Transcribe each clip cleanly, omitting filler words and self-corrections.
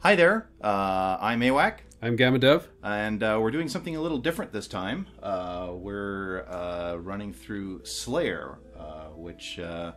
Hi there, I'm ewhac, I'm gammadev. and we're doing something a little different this time. We're running through Slayer, which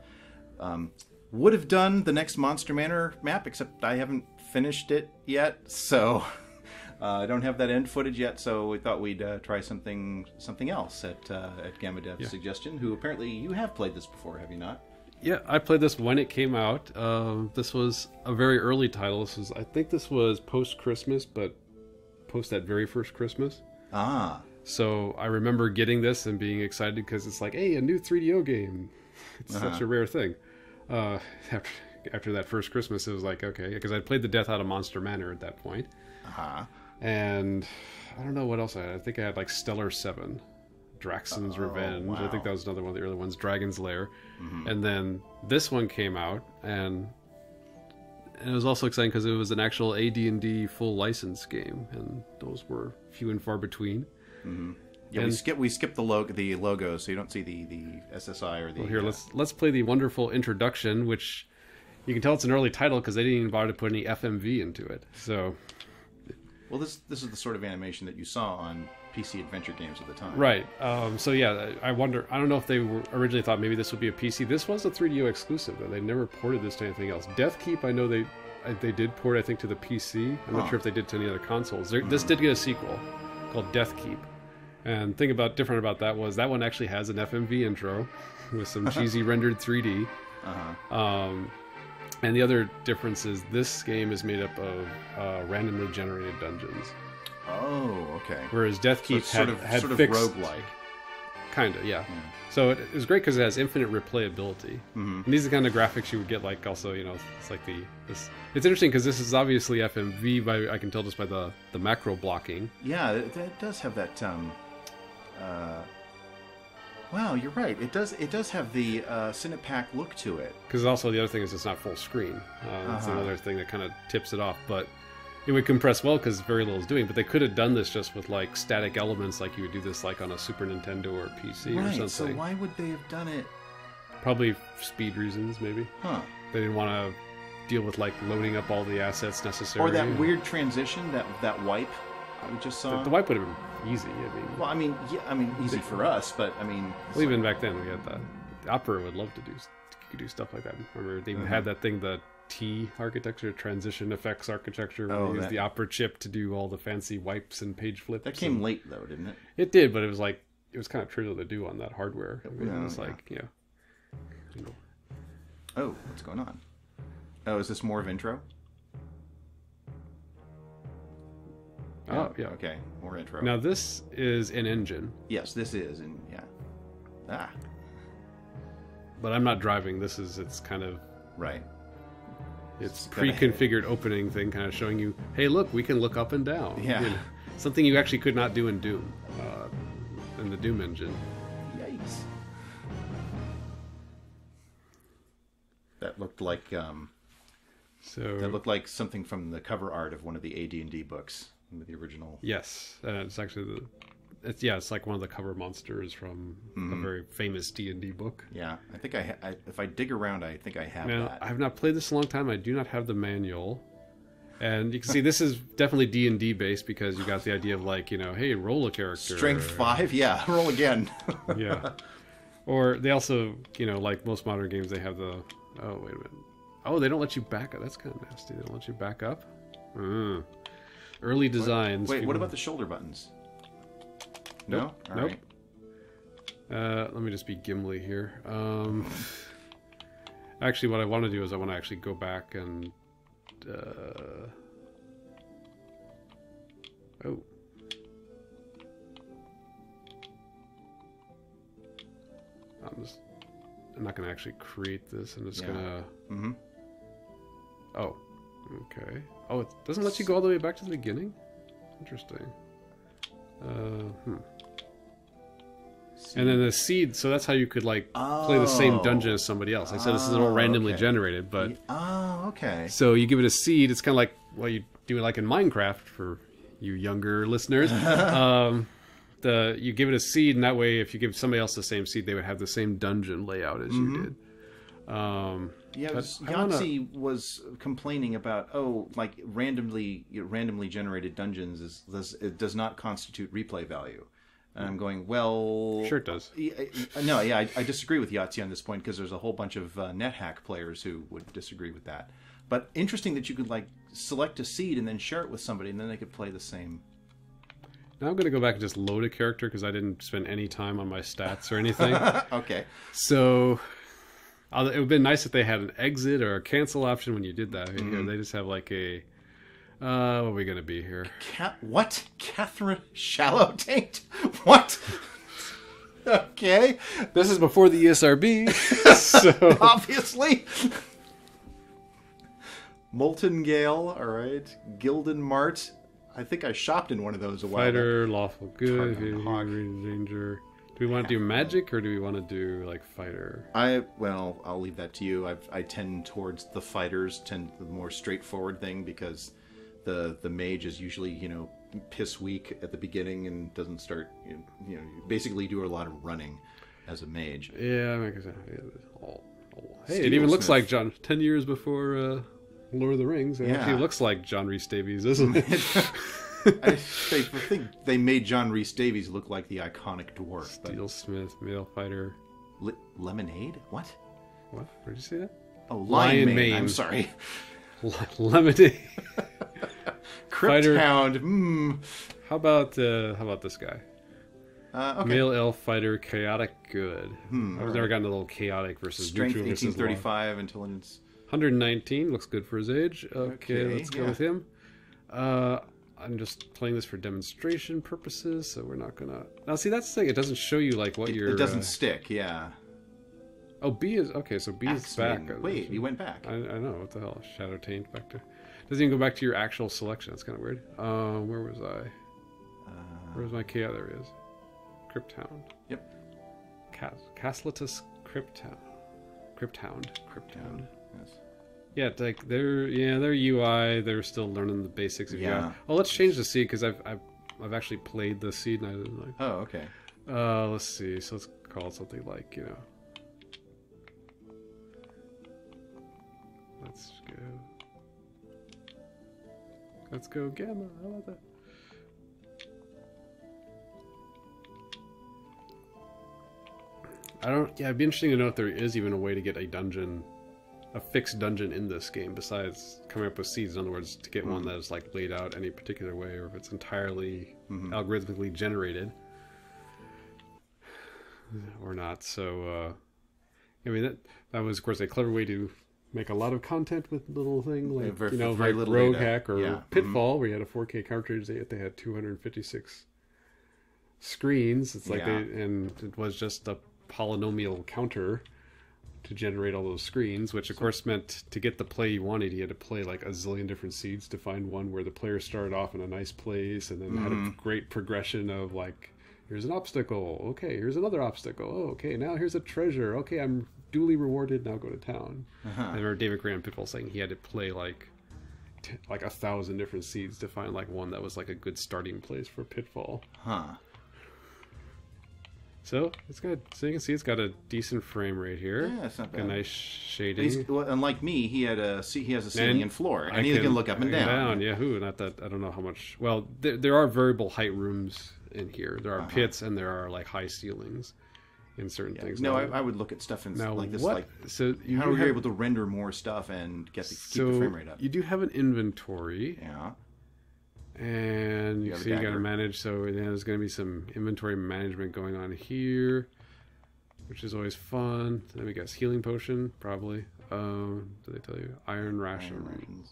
would have done the next Monster Manor map, except I haven't finished it yet, so I don't have that end footage yet, so we thought we'd try something else at gammadev's suggestion, who apparently you have played this before, have you not? Yeah, I played this when it came out. This was a very early title. I think this was post-Christmas, but post that very first Christmas. Ah. So I remember getting this and being excited because it's like, hey, a new 3DO game. It's such a rare thing. After that first Christmas, it was like, okay, because I'd played the death out of Monster Manor at that point. And I don't know what else I had. I think I had like Stellar 7. Draxon's Revenge. Wow. I think that was another one of the early ones, Dragon's Lair. And then this one came out, and it was also exciting because it was an actual AD&D full license game, and those were few and far between. Yeah, and we skipped the logo, so you don't see the SSI or the. Well, here, let's play the wonderful introduction, which you can tell it's an early title because they didn't even bother to put any FMV into it. So, well, this is the sort of animation that you saw on PC adventure games at the time. Right. So yeah, I wonder. I don't know if they were originally thought maybe this would be a PC. This was a 3DO exclusive, though. They never ported this to anything else. Deathkeep, I know they did port, I think, to the PC. I'm not sure if they did to any other consoles. This did get a sequel called Deathkeep. And the thing different about that was that one actually has an FMV intro with some cheesy rendered 3D. And the other difference is this game is made up of randomly generated dungeons. Oh, okay. Whereas Deathkeep so had sort of fixed, roguelike. Kind of, yeah. So it was great because it has infinite replayability. And these are the kind of graphics you would get, like, also, you know, it's like it's interesting because this is obviously FMV, I can tell just by the macro blocking. Yeah, it does have that, wow, you're right. It does have the Cinepack look to it. Because also the other thing is it's not full screen. That's another thing that kind of tips it off, but it would compress well because very little is doing, but they could have done this just with like static elements, like you would do this like on a Super Nintendo or PC or something. So why would they have done it? Probably speed reasons, maybe. They didn't want to deal with like loading up all the assets necessary. Or that weird transition, that wipe we just saw. The wipe would have been easy. Well, easy for us, but well, even back then we had that. The Opera would love to do stuff like that. Remember, they even had that thing, the T architecture, transition effects architecture, where they used the Opera chip to do all the fancy wipes and page flips. That came late, though, didn't it? It did, but it was kind of trivial to do on that hardware. I mean, it was like, you know. Oh, what's going on? Oh, is this more of intro? Oh, yeah. Okay, more intro. Now this is an engine. Yes, this is, and But I'm not driving. It's kind of right. It's pre-configured opening thing, kind of showing you, hey, look, we can look up and down. Yeah. You know, something you actually could not do in Doom, in the Doom engine. Yikes. That looked like that looked like something from the cover art of one of the AD&D books, the original. Yes, it's actually it's like one of the cover monsters from a very famous D&D book. Yeah, I think if I dig around, I think I have that. I have not played this in a long time. I do not have the manual. And you can see this is definitely D&D based because you got the idea of like, you know, hey, roll a character. Strength 5? Yeah, roll again. Yeah. Or they also, you know, like most modern games, they have the... Oh, wait a minute. Oh, they don't let you back up. That's kind of nasty. They don't let you back up. Early designs. Wait, what about the shoulder buttons? No? All nope. Right. Let me just be Gimli here. Actually, what I want to do is I want to actually go back and... Oh. I'm not going to actually create this. I'm just going to... Oh. Okay. Oh, it doesn't let you go all the way back to the beginning? Interesting. And then the seed, so that's how you could like play the same dungeon as somebody else. I said this is all randomly generated, but okay. So you give it a seed. It's kind of like what you do like in Minecraft for you younger listeners. You give it a seed, and that way, if you give somebody else the same seed, they would have the same dungeon layout as you did. Yeah, But Yahtzee was complaining about like randomly generated dungeons it does not constitute replay value. And I'm going, well... Sure it does. No, yeah, I disagree with Yahtzee on this point because there's a whole bunch of NetHack players who would disagree with that. But interesting that you could like select a seed and then share it with somebody and then they could play the same. Now I'm going to go back and just load a character because I didn't spend any time on my stats or anything. Okay. So it would have been nice if they had an exit or a cancel option when you did that. Here, they just have like a... what are we going to be here? What? Catherine Shallow Taint? What? Okay. This is before the ESRB. So Obviously. Molten Gale, all right. Gildan Mart. I think I shopped in one of those a while Fighter, Lawful Good, Hawk. Danger. Do we want to do Magic or do we want to do like Fighter? Well, I'll leave that to you. I tend towards the fighters, the more straightforward thing because the mage is usually, piss weak at the beginning and doesn't start, you basically do a lot of running as a mage. Yeah, hey, it even looks like John 10 years before Lord of the Rings. It actually looks like John Rhys Davies, doesn't it? I think they made John Rhys Davies look like the iconic dwarf. Steelsmith, Male Fighter. Lemonade? What? What? Where'd you say that? Oh, Lion Mane. I'm sorry. Lemonade. Crypt Hound. How about this guy? Okay. Male Elf Fighter, Chaotic Good. I've never gotten a little chaotic versus Strength neutral versus 1835, intelligence 119 looks good for his age. Okay, let's go with him. I'm just playing this for demonstration purposes, so we're not gonna. Now, see, that's the thing. It doesn't show you like what you're. It doesn't stick. Yeah. Oh, B is okay. So B is back. Wait, you went back. I know what the hell. Shadow Taint back to. Doesn't even go back to your actual selection. That's kind of weird. Where was I? Where was my K? Yeah, there he is. Crypt Hound. Yep. Castletus Crypt Hound. Yes. Yeah, like their UI, they're still learning the basics of UI. Oh, let's change the seed because I've actually played the seed and I didn't like. Oh, okay. Let's see. So let's call it something like Let's go Gamma. How about that? It'd be interesting to know if there is even a way to get a fixed dungeon in this game besides coming up with seeds. In other words, to get one that is like laid out any particular way, or if it's entirely algorithmically generated or not. So, I mean, that was, of course, a clever way to make a lot of content with little thing like very little Rogue data. Hack or Pitfall, where you had a 4K cartridge. They had 256 screens. It's like and it was just a polynomial counter to generate all those screens, which of course meant to get the play you wanted, you had to play like a zillion different seeds to find one where the player started off in a nice place and then had a great progression of like, here's an obstacle, okay, here's another obstacle, oh, okay, now here's a treasure, okay, I'm duly rewarded, now go to town. I remember David Graham Pitfall saying he had to play like 1,000 different seeds to find like one that was like a good starting place for Pitfall. So it's good. So you can see it's got a decent frame rate here. Yeah, it's not bad. A nice shading. Unlike me, he has a ceiling and floor, and he can look up and down. Yahoo! Not that I don't know how much. Well, there are variable height rooms in here. There are pits and there are like high ceilings in certain things. No, I would look at stuff like this. What? Like, so how are you able to render more stuff and keep the frame rate up? You do have an inventory. Yeah. And you see you got to manage, so there's going to be some inventory management going on here, which is always fun. Then we got healing potion, probably. Did they tell you? Iron rations.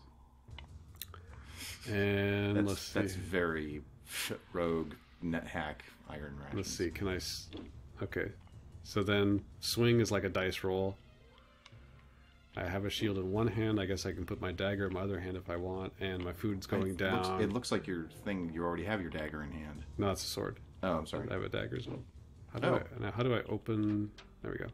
And let's see. That's very rogue NetHack iron rations. Let's see, can I... Okay, so then swing is like a dice roll. I have a shield in one hand. I guess I can put my dagger in my other hand if I want, and my food's going down. It looks like your thing. You already have your dagger in hand. No, it's a sword. Oh, I'm sorry. I have a dagger as well. How do I open? There we go.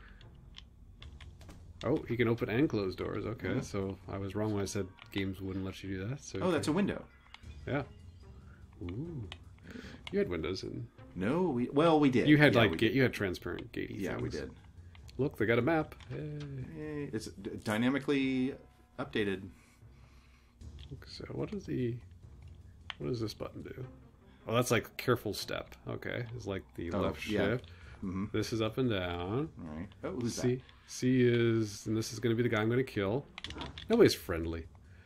Oh, you can open and close doors. Okay, so I was wrong when I said games wouldn't let you do that. So that's a window. Yeah. Ooh. You had windows in. No, we did. You had you had transparent gatey. Yeah, things. we did. Look, they got a map. Hey. Hey, it's dynamically updated. So what does this button do? Oh, that's like careful step. Okay, it's like the left shift. Mm-hmm. This is up and down. All right. Oh, who's that? C is, and this is going to be the guy I'm going to kill. Nobody's friendly.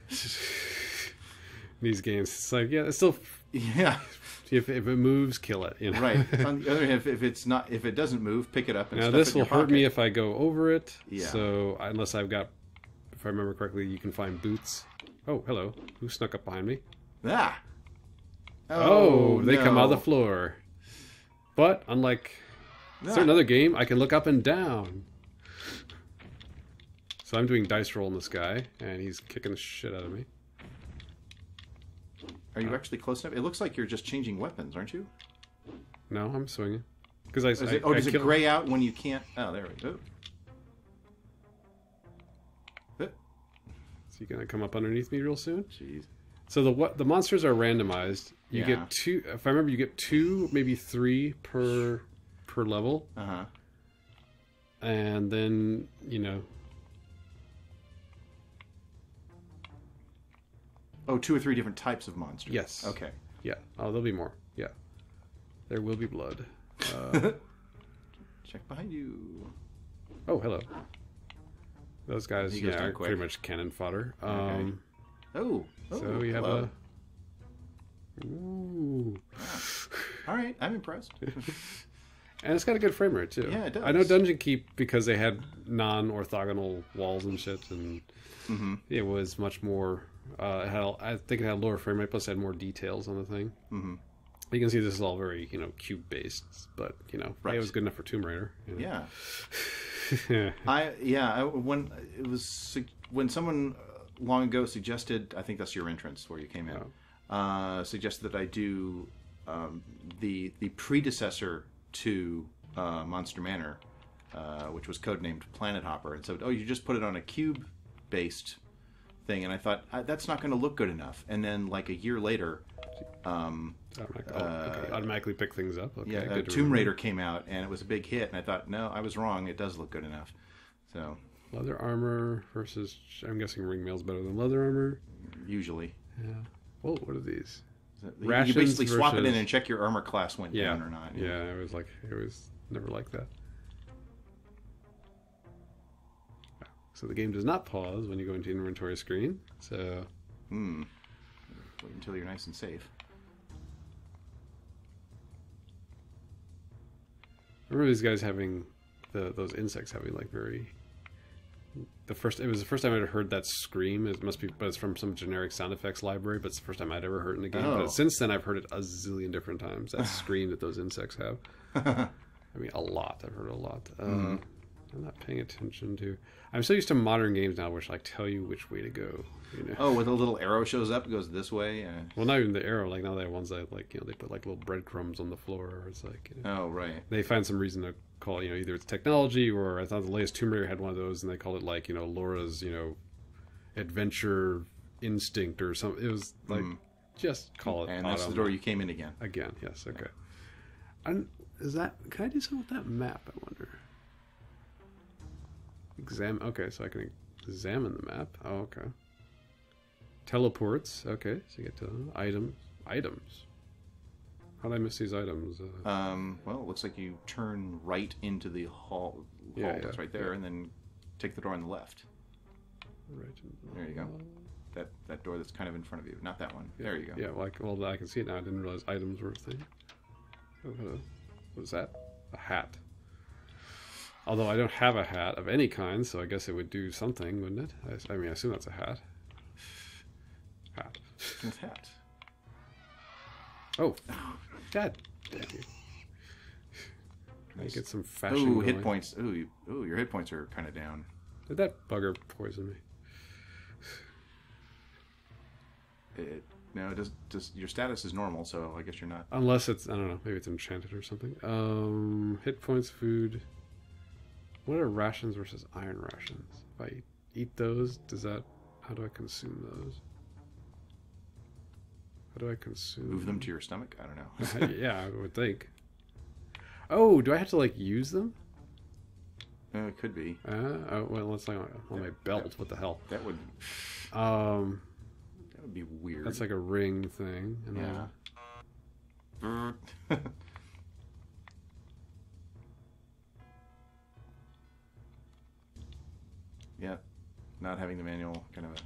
These games, it's like, yeah, it's still, yeah. If it moves, kill it. You know? Right. On the other hand, if it doesn't move, pick it up and now stuff this it in will your hurt pocket. me if I go over it. Yeah. So unless I've got, if I remember correctly, you can find boots. Oh, hello. Who snuck up behind me? Ah. Oh, they come out of the no. floor. But unlike a certain other game, I can look up and down. So I'm doing dice roll on this guy, and he's kicking the shit out of me. Are you actually close enough? It looks like you're just changing weapons, aren't you? No, I'm swinging. Because Does it gray out when you can't? Oh, there we go. Is he gonna come up underneath me real soon? Jeez. So the monsters are randomized. You Yeah. get 2. If I remember, you get 2, maybe 3 per level. Uh-huh. And then Oh, 2 or 3 different types of monsters. Yes. Okay. Yeah. Oh, there'll be more. Yeah. There will be blood. Check behind you. Oh, hello. Those guys, He goes are dark quick. pretty much cannon fodder. Okay. Oh. So we have hello. Ooh. All right, I'm impressed. And it's got a good frame rate, too. Yeah, it does. I know Dungeon Keep, because they had non-orthogonal walls and shit, and it was much more... I think it had a lower frame rate, plus it had more details on the thing. Mm-hmm. You can see this is all very, cube-based, but, Right. it was good enough for Tomb Raider. Yeah. Yeah. When someone long ago suggested, I think that's your entrance where you came in, suggested that I do the predecessor to Monster Manor, which was codenamed Planet Hopper, and so you just put it on a cube-based thing, and I thought that's not going to look good enough. And then like a year later, automatically pick things up. Okay, yeah, good to Tomb remember. Raider came out, and it was a big hit, and I thought, no, I was wrong. It does look good enough. So Leather armor versus, I'm guessing ring mail's better than leather armor. usually, Yeah. Oh, what are these? you Rations basically swap it in versus- and check your armor class went Yeah. down or not. Yeah, it was never like that. So the game does not pause when you go into inventory screen. So Wait until you're nice and safe. I remember these guys having those insects having like very. It was the first time I'd heard that scream. It must be, but it's from some generic sound effects library. But it's the first time I'd ever heard it in a game. Oh. But since then, I've heard it a zillion different times. That scream that those insects have. I mean, a lot. I've heard it a lot. I'm not paying attention to. I'm so used to modern games now, which like tell you which way to go. Oh, when a little arrow shows up, it goes this way. Well, not even the arrow. Like now they have ones that like they put like little breadcrumbs on the floor. Or it's like Oh, right. they find some reason to call either it's technology or I thought the latest Tomb Raider had one of those and they called it like Laura's adventure instinct or something. It was like just call it. And that's the door you came in again. Again, yes, okay. And can I do something with that map? I wonder. Okay, so I can examine the map. Oh, okay. Teleports. Okay, so you get to items. How did I miss these items? Well, it looks like you turn right into the hall. Yeah, That's right there, and then take the door on the left. Right. There you go. That door that's kind of in front of you, not that one. There you go. Yeah, well, I can see it now. I didn't realize items were a thing. Oh, hello. What was that? A hat. Although I don't have a hat of any kind, so I guess it would do something, wouldn't it? I mean, I assume that's a hat. Hat. With hat. Oh, God damn you! Can I get some fashion? Ooh, going? hit points. Ooh, your hit points are kind of down. Did that bugger poison me? No, it does. Just your status is normal, so I guess you're not. Unless it's, I don't know, maybe it's enchanted or something. Hit points, food. What are rations versus iron rations? If I eat those, how do I consume those? How do I consume? Move them to your stomach. I don't know. Yeah, I would think. Oh, do I have to like use them? It could be. Oh, well, it's like on my belt. What the hell? That would be weird. That's like a ring thing. And yeah. Yeah. Not having the manual kind of a...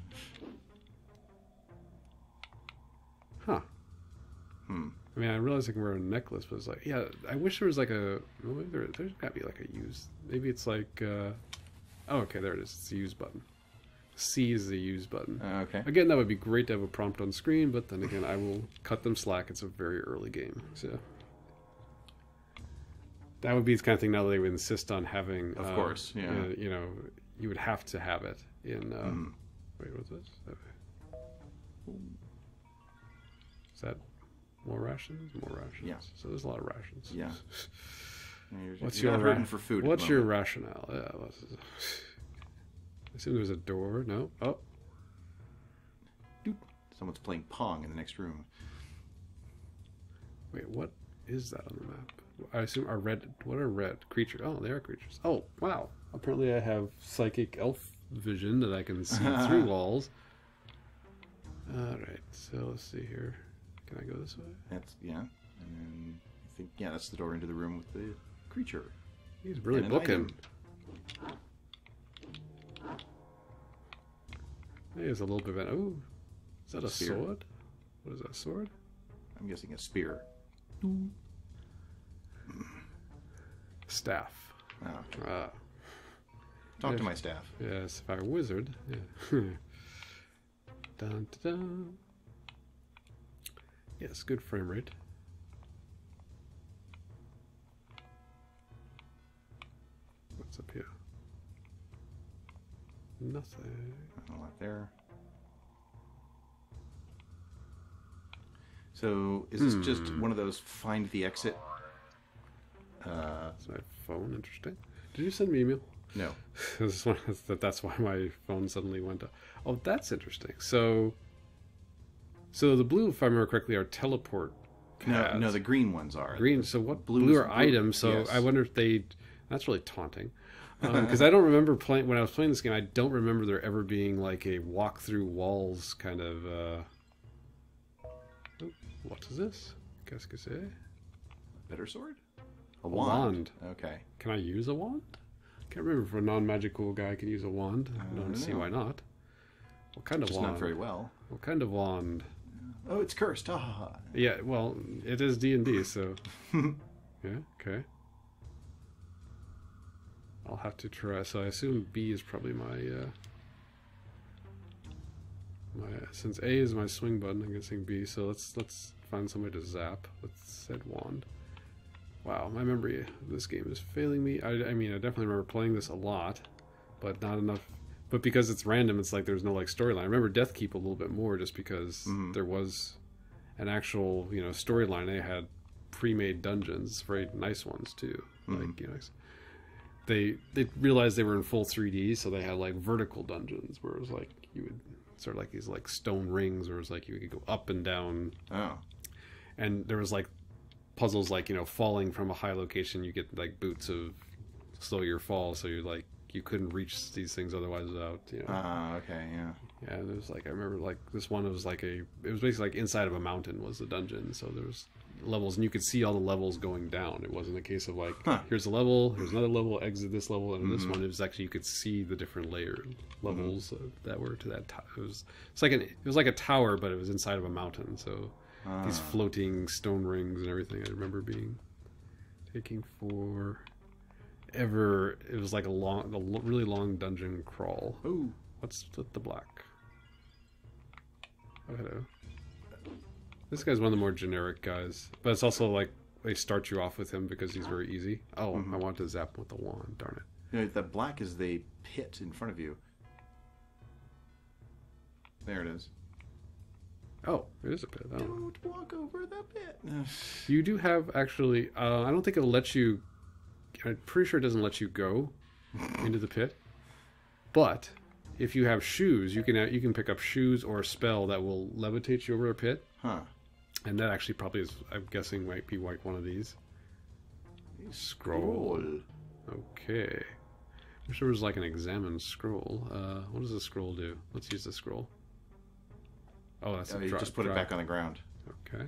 Huh. I mean, I realize I can wear a necklace, but it's like, yeah, I wish there was like a... Well, maybe there's got to be like a use. Maybe it's like... Oh, okay, there it is. It's the use button. C is the use button. Okay. Again, that would be great to have a prompt on screen, but then again, I will cut them slack. It's a very early game, so... That would be the kind of thing now that they would insist on having... Of course, yeah. You know, you would have to have it in... Wait, what's this? Is that more rations? More rations. Yeah. So there's a lot of rations. Yeah. What's you're your not hurting for food? What's your rationale? Yeah. I assume there's a door. No. Oh. Dude. Someone's playing Pong in the next room. Wait, what is that on the map? I assume are red. What are red creatures? Oh, they are creatures. Oh, wow. Apparently, I have psychic elf vision that I can see through walls. All right. So let's see here. Can I go this way? That's yeah. And then I think that's the door into the room with the creature. He's really booking. Hey, there's a little bit of an... Oh, is that a sword? What is that, sword? I'm guessing a spear. Staff. Oh. Talk to my staff. Yes, if I were a wizard. Yeah. Dun, dun, dun. Yes, good frame rate. What's up here? Nothing. A lot there. So, is this just one of those find the exit? Is my phone interesting? Did you send me email? No. That's why my phone suddenly went up. Oh, that's interesting. So the blue, if I remember correctly, are teleport pads. No, the green ones are. Green. So what blue are items? So yes. I wonder if they... That's really taunting. Because I don't remember playing... When I was playing this game, I don't remember there ever being like a walk through walls kind of... Oh, what is this? Qu'est-ce que c'est? Better sword? A wand. Okay. Can I use a wand? Can't remember if a non-magical guy can use a wand. I don't see why not. What kind of wand? Not very well. What kind of wand? Oh, it's cursed. Ah. Yeah, well, it is D&D, so... Yeah, okay. I'll have to try. So I assume B is probably my... Since A is my swing button, I'm guessing B. So let's find somebody to zap with said wand. Wow, my memory of this game is failing me. I mean, I definitely remember playing this a lot, but not enough. But because it's random, it's like there's no like storyline. I remember Deathkeep a little bit more, just because there was an actual storyline. They had pre-made dungeons, very nice ones too. Like they realized they were in full 3D, so they had like vertical dungeons where it was like you would sort of like these like stone rings, where it was like you could go up and down. Oh, and there was like puzzles like falling from a high location, you get like boots of slow your fall, so you're like you couldn't reach these things otherwise without okay, yeah. And it was like I remember like this one, it was basically like inside of a mountain was the dungeon, so there was levels and you could see all the levels going down. It wasn't a case of like here's a level, here's another level, exit this level, and this one it was actually you could see the different levels that were to that it was like a tower, but it was inside of a mountain, so these floating stone rings and everything. I remember taking forever. It was like a really long dungeon crawl. Ooh, what's with the black? Oh, hello. This guy's one of the more generic guys, but it's also like they start you off with him because he's very easy. Oh, I want to zap him with the wand. Darn it! The black is the pit in front of you. There it is. Oh, it is a pit. Oh. Don't walk over the pit. You do have actually. I don't think it'll let you. I'm pretty sure it doesn't let you go into the pit. But if you have shoes, you can pick up shoes or a spell that will levitate you over a pit. Huh. And that actually probably is. I'm guessing might be like one of these. Scroll. Okay. wish there was like an examine scroll. What does the scroll do? Let's use the scroll. Oh, that's you just put it back on the ground. Okay.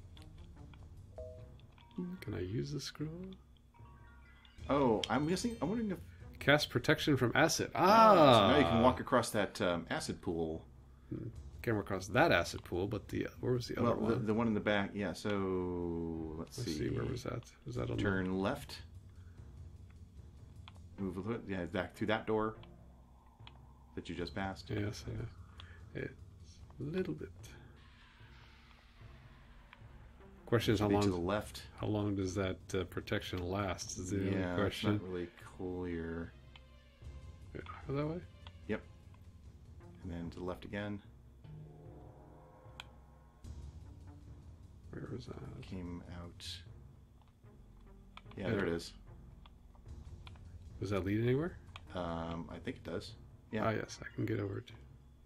Can I use the scroll? Oh, I'm wondering if... Cast protection from acid. So now you can walk across that acid pool. Can't walk across that acid pool, but where was the other one? The one in the back, yeah, so... Let's see. Where was that? Was that on Turn left. Move a little, yeah, back through that door that you just passed. Yes, yeah. It's a little bit. Question is how long to the left. How long does that protection last? Is the only question. It's not really clear. Go that way? Yep. And then to the left again. Where was that? Came out. Yeah, there it is. Does that lead anywhere? I think it does. Yeah. Ah, yes, I can get over it.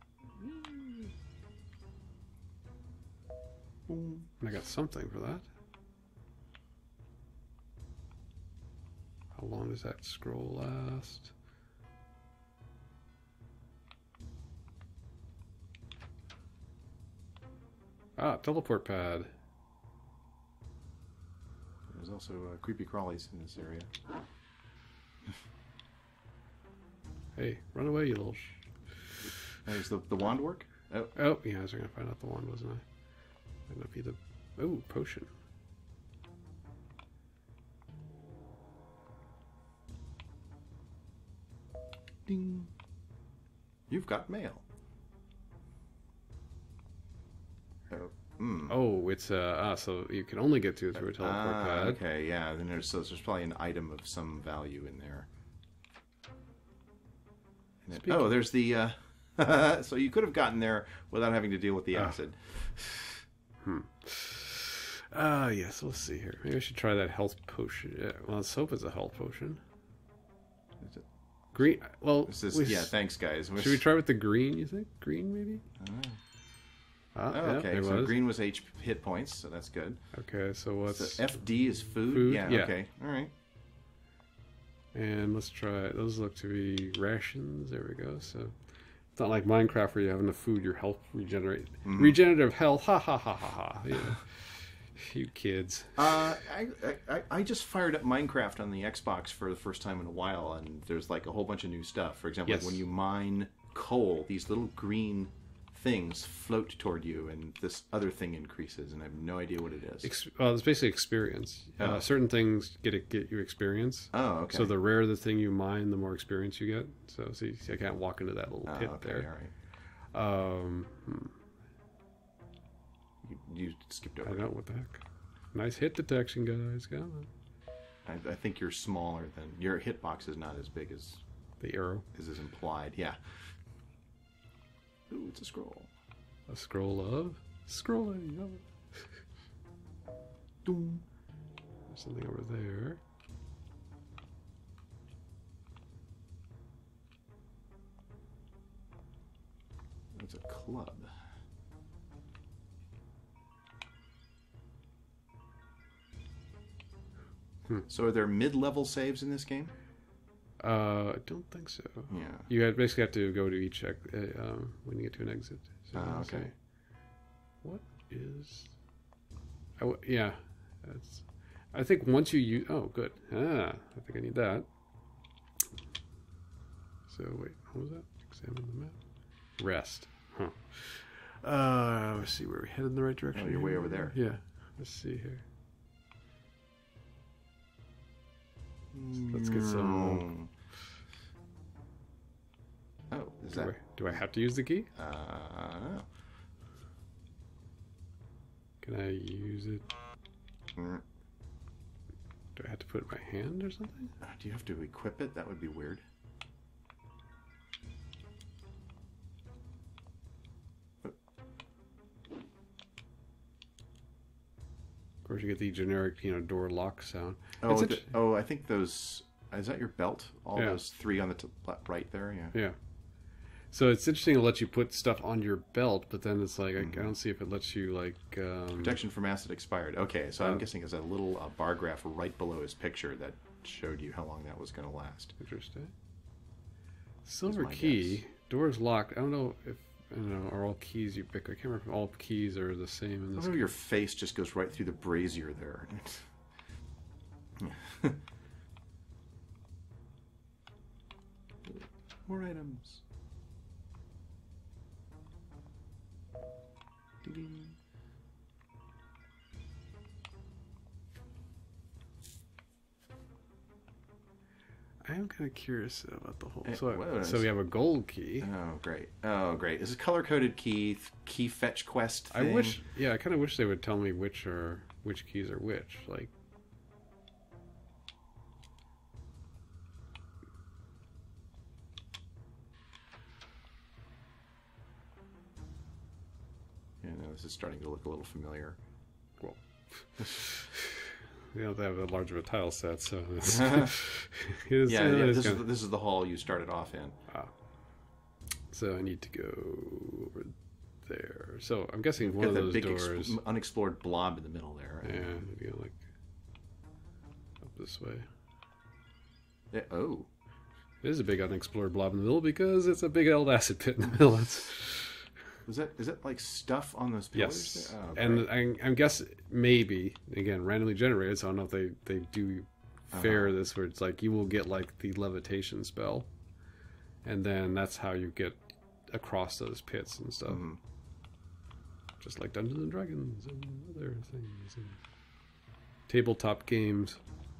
And I got something for that. How long does that scroll last? Ah, teleport pad. There's also creepy crawlies in this area. Hey, run away, you little... Does the wand work? Oh, yeah, I was going to find out the wand, wasn't I? Might not be the... Oh, potion. Ding. You've got mail. Oh, it's so you can only get to it through a teleport pad. Okay, yeah. Then there's probably an item of some value in there. And then, there's the. So you could have gotten there without having to deal with the acid. Yes. Let's see here. Maybe I should try that health potion. Yeah, well, let's hope it's a health potion. Is it? Green. Well, yeah. Thanks, guys. Should we try with the green? You think green maybe? Okay, so green was hit points, so that's good. Okay, so what's... So FD is food? Yeah, okay. All right. And let's try... Those look to be rations. There we go. So it's not like Minecraft where you have enough food, your health regenerate. Regenerative health. Ha ha ha ha ha. Yeah. You kids. I just fired up Minecraft on the Xbox for the first time in a while, and there's like a whole bunch of new stuff. For example, like when you mine coal, these little green things float toward you, and this other thing increases, and I have no idea what it is. It's basically experience. Certain things get you experience. Oh, okay. So the rarer the thing you mine, the more experience you get. So see, I can't walk into that little pit there. All right. You skipped over. I know, what the heck. Nice hit detection, guys. Come on. I think you're smaller than... Your hitbox is not as big as... The arrow? As is implied, yeah. Ooh, it's a scroll. A scroll of? Scrolling. Oh. Doom. There's something over there. It's a club. So are there mid-level saves in this game? I don't think so. Yeah. You basically have to go to each when you get to an exit. So okay. What is... yeah. I think once you use... Oh, good. I think I need that. So, wait. What was that? Examine the map. Rest. Huh. Let's see. Where we headed in the right direction? Oh, you're way over there. Yeah. Let's see here. Let's get some... Oh, is that... Do I have to use the key? No. Can I use it? Do I have to put it in my hand or something? Do you have to equip it? That would be weird. Of course, you get the generic, door lock sound. I think those... Is that your belt? All those three on the right there? Yeah. Yeah. So it's interesting to let you put stuff on your belt, but then it's like, I don't see if it lets you, like... Protection from acid expired. Okay, so I'm guessing there's a little bar graph right below his picture that showed you how long that was going to last. Interesting. Silver key. Doors locked. I don't know if are all keys ubiquitous. I can't remember if all keys are the same in this. I your face just goes right through the brazier there. More items. Ding. I am kind of curious about the whole. So we have a gold key. Oh, great! Oh, great! Is a color-coded key fetch quest thing? I wish. Yeah, I kind of wish they would tell me which keys are which. Like, yeah, no, this is starting to look a little familiar. Well. They don't have that large of a tile set, so it's, this is the hall you started off in. So I need to go over there. So I'm guessing one of those doors, unexplored blob in the middle there. Right? Yeah, maybe like up this way. Yeah, oh, it is a big unexplored blob in the middle because it's a big old acid pit in the middle. Is that like stuff on those pillars? Yes. Oh, and I guess maybe, again, randomly generated, so I don't know if they do fair this where it's like you will get like the levitation spell. And then that's how you get across those pits and stuff. Mm-hmm. Just like Dungeons and Dragons and other things. And tabletop games.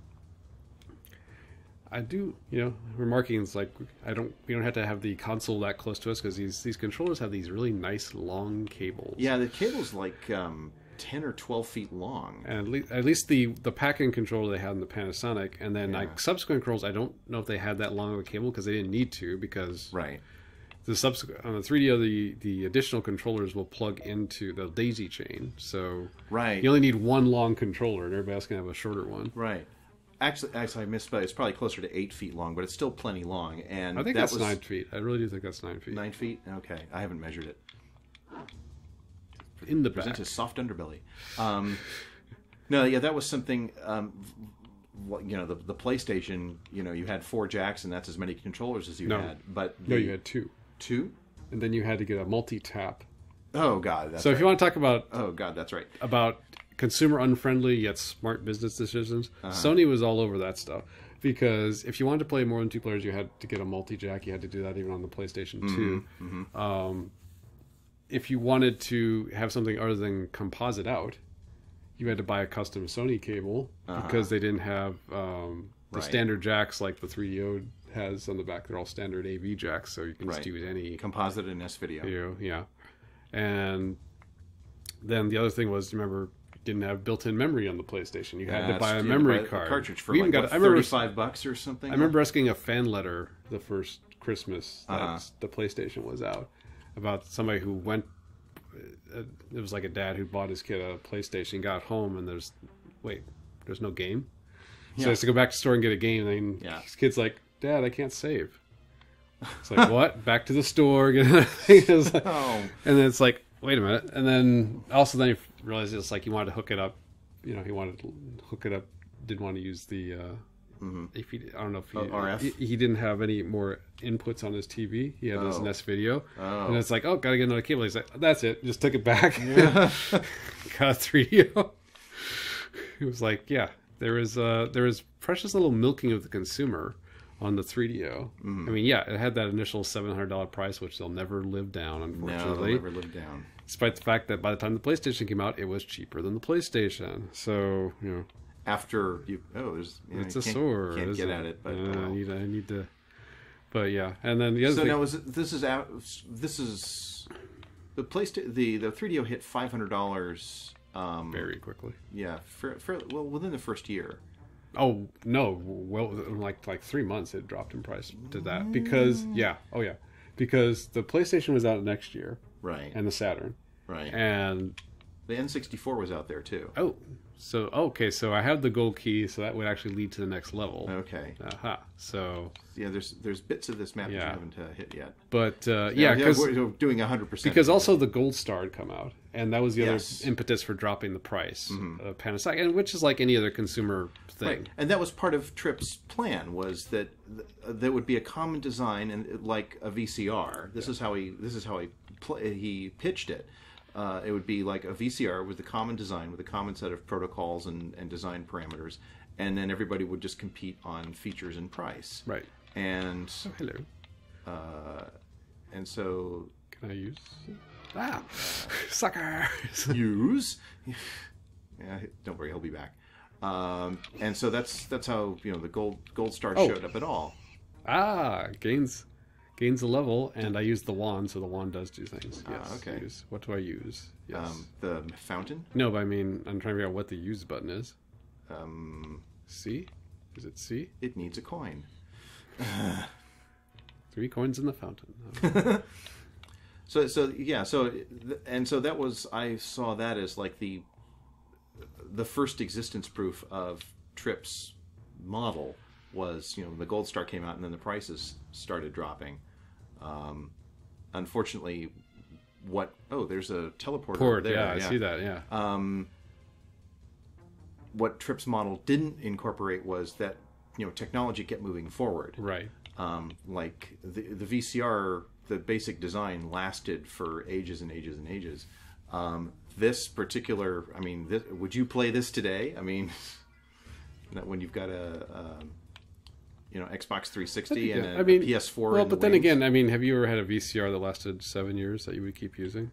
I do, remarking it's like we don't have to have the console that close to us because these controllers have these really nice long cables. Yeah, the cable's like 10 or 12 feet long. And at least the pack-in controller they had in the Panasonic, and then like subsequent controllers, I don't know if they had that long of a cable because they didn't need to because the subsequent on the 3DO the additional controllers will plug into the daisy chain, so you only need one long controller, and everybody else can have a shorter one. Right. Actually, I misspoke. It's probably closer to 8 feet long, but it's still plenty long. And I think that's 9 feet. I really do think that's 9 feet. 9 feet? Okay, I haven't measured it. In the present back. His soft underbelly. No, yeah, that was something. The PlayStation. You had 4 jacks, and that's as many controllers as you had. But you had 2. 2, and then you had to get a multi-tap. Oh God! That's so if you want to talk about that's right. About consumer unfriendly yet smart business decisions, Sony was all over that stuff. Because if you wanted to play more than 2 players, you had to get a multi-jack. You had to do that even on the PlayStation 2. Mm-hmm. If you wanted to have something other than composite out, you had to buy a custom Sony cable because they didn't have the standard jacks like the 3DO has on the back. They're all standard AV jacks, so you can just use any composite and S-video. Yeah. And then the other thing was, remember, didn't have built-in memory on the PlayStation. You had to buy a memory card. Cartridge for like $35 or something. I remember us getting a fan letter the first Christmas that the PlayStation was out about somebody who went. It was like a dad who bought his kid a PlayStation, got home, and there's no game. So he has to go back to the store and get a game. And then his kid's like, "Dad, I can't save." It's like, what? Back to the store. And then it's like, wait a minute. And then he realized it's like he wanted to hook it up. He wanted to hook it up. Didn't want to use the. If he, I don't know if RF. He didn't have any more inputs on his TV. He had his NES video, and it's like, gotta get another cable. He's like, that's it. Just took it back. Yeah. Got a 3DO. He was like, there is precious little milking of the consumer on the 3DO. I mean, it had that initial $700 price, which they'll never live down, unfortunately. No, they'll never live down. Despite the fact that by the time the PlayStation came out, it was cheaper than the PlayStation. So, after it's a sore. Can't get at it, but I need to. But and then the other thing. So now this is the PlayStation. The 3DO hit $500. Very quickly. Yeah, within the first year. Oh no! Well, like 3 months, it dropped in price to that because because the PlayStation was out next year, right? And the Saturn, right? And The N64 was out there too. Oh, so okay, so I have the gold key, so that would actually lead to the next level. Okay. Aha. So yeah, there's bits of this map that you haven't hit yet. But yeah, because we're doing 100%. Because also the Gold Star had come out, and that was the other impetus for dropping the price of Panasonic, and which is like any other consumer thing. Right. And that was part of Tripp's plan, was that there would be a common design, and like a VCR. This is how he pitched it. It would be like a VCR with a common design, with a common set of protocols and design parameters, and then everybody would just compete on features and price. Right. And hello. And so, can I use? Sucker. Use. Yeah, don't worry, he'll be back. And so that's how the gold star showed up at all. Gains a level, and I use the wand, so the wand does do things. Yes. Okay. What do I use? Yes. The fountain? No, but I mean, I'm trying to figure out what the use button is. C? Is it C? It needs a coin. 3 coins in the fountain. So that was, I saw that as like the first existence proof of Tripp's model. Was the Gold Star came out and then the prices started dropping. Unfortunately, there's a teleporter over there. Yeah, I see that. Yeah. What Tripp's model didn't incorporate was that technology kept moving forward. Right. Like the VCR, the basic design lasted for ages and ages and ages. This particular, would you play this today? I mean, when you've got a Xbox 360 and a PS4. Well, but then again, have you ever had a VCR that lasted 7 years that you would keep using?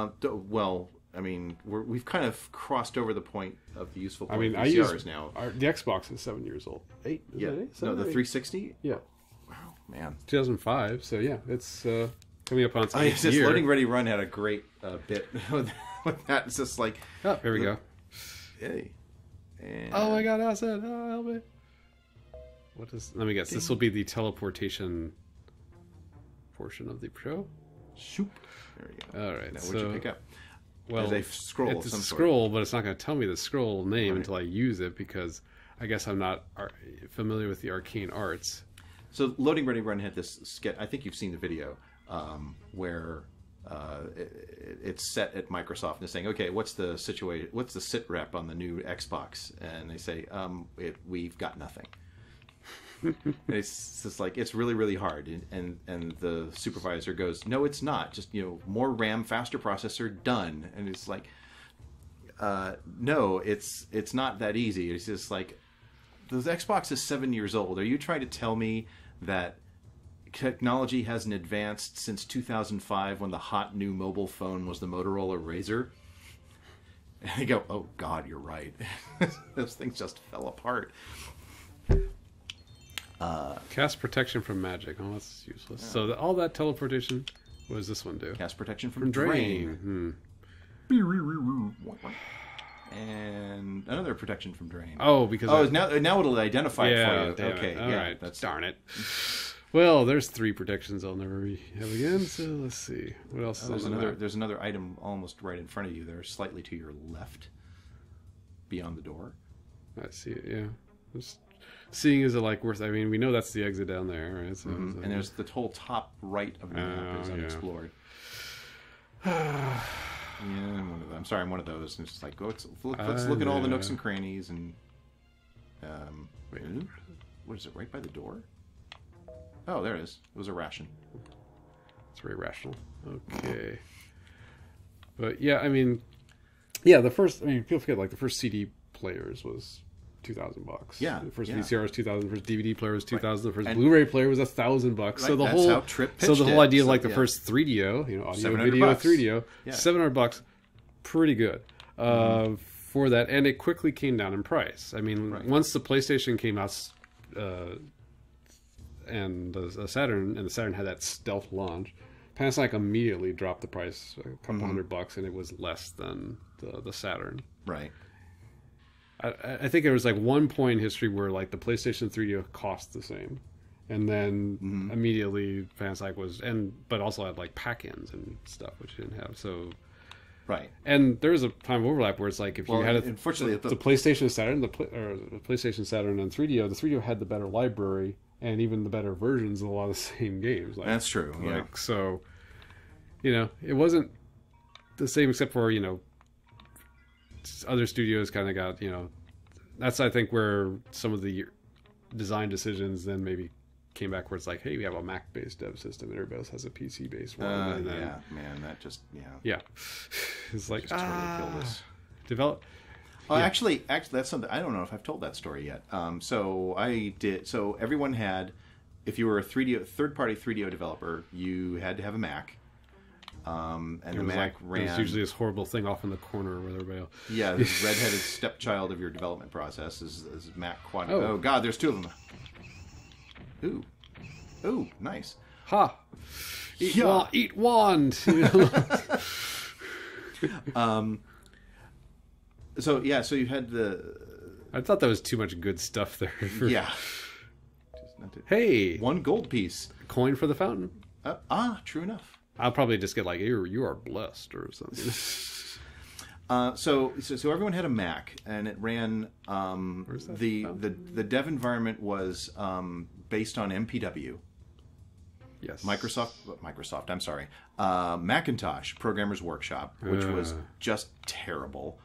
We've kind of crossed over the point of the useful point of I VCRs now. The Xbox is 7 years old. 8? Is yeah. It 8? No, the 360? Yeah. Wow, man. 2005, so yeah, it's coming up on its 8th this year. Loading Ready Run had a great bit with that. It's just like... Oh, here we go. Hey. And... Oh my god, acid! Oh, help me. Let me guess. This will be the teleportation portion of the show. Shoop. There we go. All right. Now, what'd you pick up? Well, there's a scroll. It's a scroll, but it's not going to tell me the scroll name until I use it because I guess I'm not familiar with the arcane arts. So, Loading Ready Run had this sketch. I think you've seen the video where it's set at Microsoft and it's saying, "Okay, what's the situation? What's the sit rep on the new Xbox?" And they say, "We've got nothing." It's just like, it's really, really hard, and the supervisor goes, "No, it's not. Just more RAM, faster processor, done." And it's like, no, it's not that easy. It's just like, the Xbox is 7 years old. Are you trying to tell me that technology hasn't advanced since 2005 when the hot new mobile phone was the Motorola Razr? And they go, "Oh God, you're right." Those things just fell apart. Cast protection from magic. Oh, that's useless. Yeah. So all that teleportation, what does this one do? Cast protection from drain. And another protection from drain. Oh, because now it'll identify it for you. Okay, all right. Darn it. Well, there's 3 protections I'll never have again. So let's see what else. There's another item almost right in front of you there, slightly to your left, beyond the door. I see it. Yeah. Just seeing is it like worth? I mean, we know that's the exit down there, right? So, and there's the whole top right of the map is unexplored. Yeah, I'm sorry, I'm one of those. And it's just like, let's look at all the nooks and crannies and. Wait, what is it? Right by the door? Oh, there it is. It was a ration. It's very rational. Okay. But yeah, the first. People forget like the first CD players was $2,000. Yeah. The first VCR was $2,000. The first DVD player was $2,000. The first Blu-ray player was $1,000. Right. So that's how Tripp pitched whole idea of like the first 3DO, audio video $700. 3DO, $700, pretty good for that, and it quickly came down in price. Once the PlayStation came out, and the Saturn had that stealth launch, Panasonic immediately dropped the price a couple $100, and it was less than the Saturn. Right. I think there was like one point in history where like the PlayStation 3DO cost the same, and then immediately Panasonic but also had like pack-ins and stuff which it didn't have. So Right. And there was a time overlap where it's like if you had unfortunately, the PlayStation Saturn, the PlayStation Saturn and 3DO, the 3DO had the better library and even the better versions of a lot of the same games. Like, that's true. Yeah. So, it wasn't the same except for, other studios kind of got, that's, I think, where some of the design decisions then maybe came back where it's like, hey, we have a Mac-based dev system and everybody else has a PC-based one. And then, yeah, man, that just, yeah. It's like, just totally killed us. Develop. Oh, yeah. Actually, that's something, I don't know if I've told that story yet. So everyone had, if you were a third-party 3DO developer, you had to have a Mac. And the Mac ran. There's usually this horrible thing off in the corner with everybody else. Yeah, the redheaded stepchild of your development process is Mac Quad. Oh God, there's two of them. Ooh, nice. Ha! Eat wand. So you had the. I thought that was too much good stuff there. Yeah. Hey, one gold piece. Coin for the fountain. True enough. I'll probably just get like, you are blessed or something. So everyone had a Mac, and it ran. The dev environment was based on MPW. Yes. Microsoft. I'm sorry. Macintosh Programmers Workshop, which was just terrible.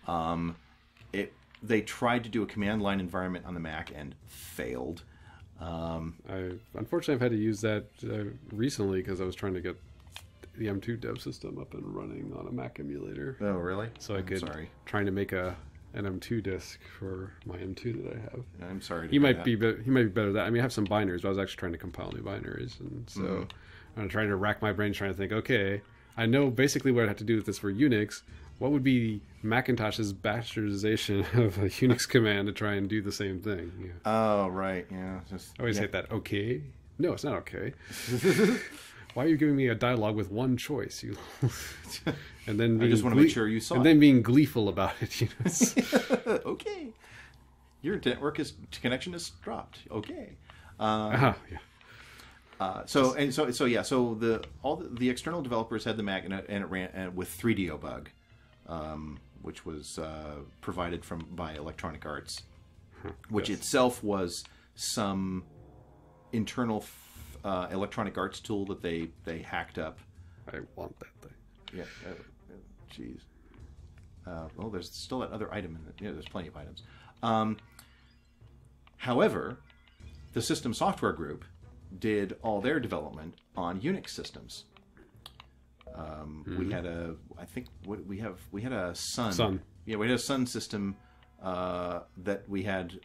They tried to do a command line environment on the Mac and failed. Unfortunately, I've had to use that recently because I was trying to get the M2 dev system up and running on a Mac emulator. Oh, really? So trying to make an M2 disk for my M2 that I have. I'm sorry. He might be better at that. I mean, I have some binaries, but I was actually trying to compile new binaries, and so I'm trying to rack my brain trying to think. Okay, I know basically what I have to do with this for Unix. What would be Macintosh's bastardization of a Unix command to try and do the same thing? Yeah. Oh, right. Yeah. I always hate that. Okay. No, it's not okay. Why are you giving me a dialogue with one choice? And then I just want to make sure you saw it. And then being gleeful about it. Okay. Your network connection is dropped. Okay. Yeah. So all the external developers had the Mac and it ran with 3DO bug, which was provided by Electronic Arts, which itself was some internal Electronic Arts tool that they hacked up. I want that thing. Yeah. Jeez. Well, there's still that other item in it. Yeah, there's plenty of items. However, the System Software Group did all their development on Unix systems. We had we had a Sun. Sun. Yeah, we had a Sun system that we had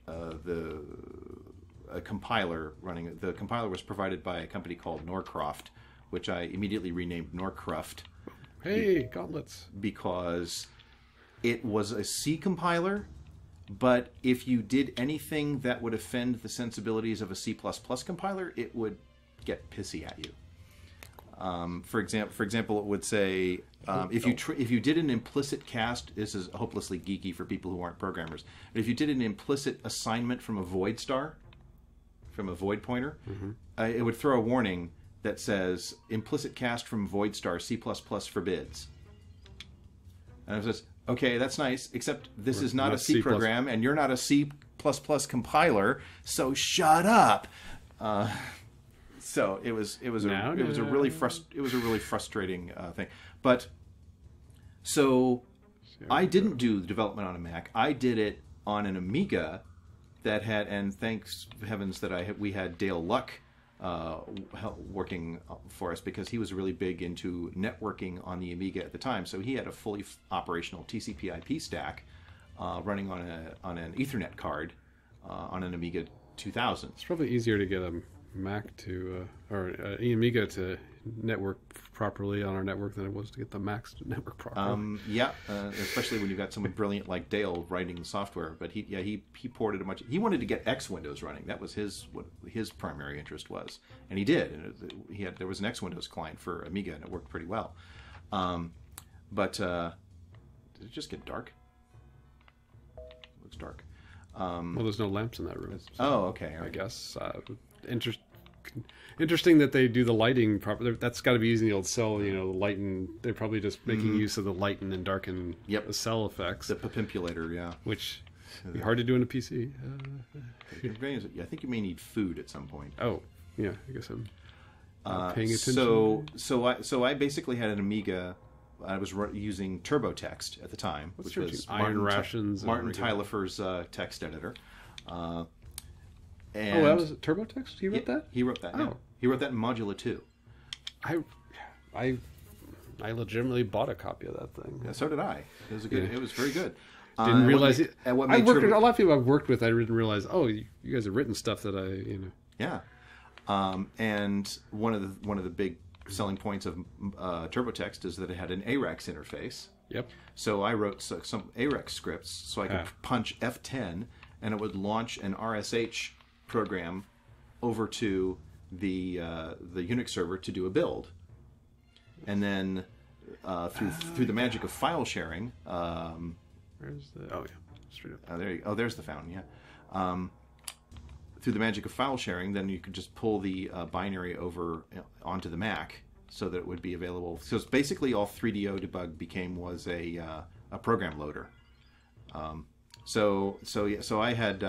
a compiler running. The compiler was provided by a company called Norcroft, which I immediately renamed Norcroft. Hey, gauntlets. Because it was a C compiler, but if you did anything that would offend the sensibilities of a C++ compiler, it would get pissy at you. For example, it would say if you did an implicit cast. This is hopelessly geeky for people who aren't programmers. But if you did an implicit assignment from a void star, from a void pointer, it would throw a warning that says implicit cast from void star C++ forbids. And I was okay, that's nice, except this is not a C program, and you're not a C++ compiler, so shut up. So it was a really frustrating thing. But so I didn't do the development on a Mac. I did it on an Amiga that had, and thanks heavens that we had Dale Luck working for us, because he was really big into networking on the Amiga at the time. So he had a fully operational TCP/IP stack running on an Ethernet card on an Amiga 2000. It's probably easier to get a Mac to or an Amiga to network properly on our network than it was to get the Macs to network properly. Especially when you got someone brilliant like Dale writing the software. But he ported a bunch. He wanted to get X Windows running. That was what his primary interest was, and he did. And there was an X Windows client for Amiga, and it worked pretty well. But did it just get dark? It looks dark. Well, there's no lamps in that room. So, okay. Right. I guess. interesting that they do the lighting proper. That's got to be using the old cell, you know, lighten. They're probably just making use of the lighten and darken cell effects. The pimpulator, yeah. Which would be hard to do in a PC. I think you may need food at some point. Oh, yeah, I guess I'm paying attention. So I basically had an Amiga. I was using TurboText at the time, which was Iron Rations. Martin Tylifer's text editor. And that was TurboText? He wrote that? He wrote that. Yeah. He wrote that in Modula 2. I legitimately bought a copy of that thing. Yeah, so did I. It was It was very good. Didn't realize it. A lot of people I've worked with, I didn't realize. Oh, you guys have written stuff that Yeah, and one of the big selling points of TurboText is that it had an AREX interface. Yep. So I wrote some AREX scripts so I could punch F10 and it would launch an RSH program over to the Unix server to do a build. And then through the magic of file sharing, where's the? Oh yeah, straight up. There you go. Oh, there's the fountain. Yeah. Through the magic of file sharing, then you could just pull the binary over onto the Mac so that it would be available. So it's basically all 3DO debug was a program loader. So I had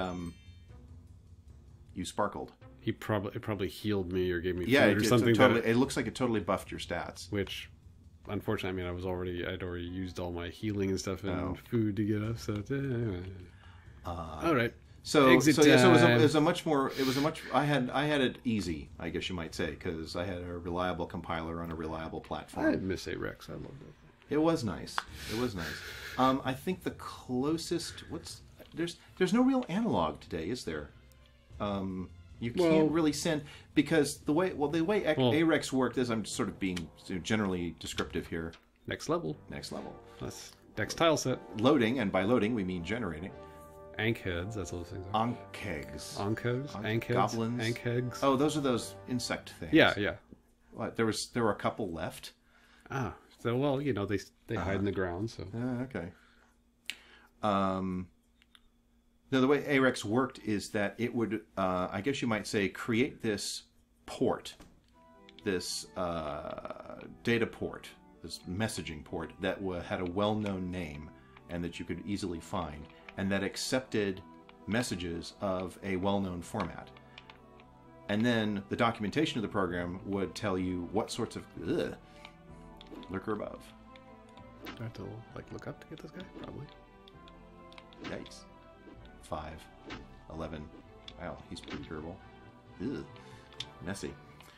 you sparkled. It probably healed me or gave me food or something. It looks like it totally buffed your stats. Which, unfortunately, I mean, I'd already used all my healing and stuff and food to get up. So all right. So it was a much. I had it easy, I guess you might say, because I had a reliable compiler on a reliable platform. I miss AREX. I loved it. It was nice. I think the closest there's no real analog today, is there? You can't really send because the way AREX worked is I'm sort of being generally descriptive here. Next level. That's next tile set. Loading, and by loading we mean generating. Ankheads, that's what those things are. Ankegs. Ankeheads? Goblins. Ankegs. Oh, those are those insect things. Yeah. What, there were a couple left. Ah, so well, they hide in the ground, so. Okay. Now, the way AREX worked is that it would, I guess you might say, create this port, this data port, this messaging port that had a well-known name and that you could easily find, and that accepted messages of a well-known format. And then the documentation of the program would tell you what sorts of lurker above. Do I have to look up to get this guy? Probably. Yikes. 5, 11. Wow, he's pretty durable. Ugh. Messy.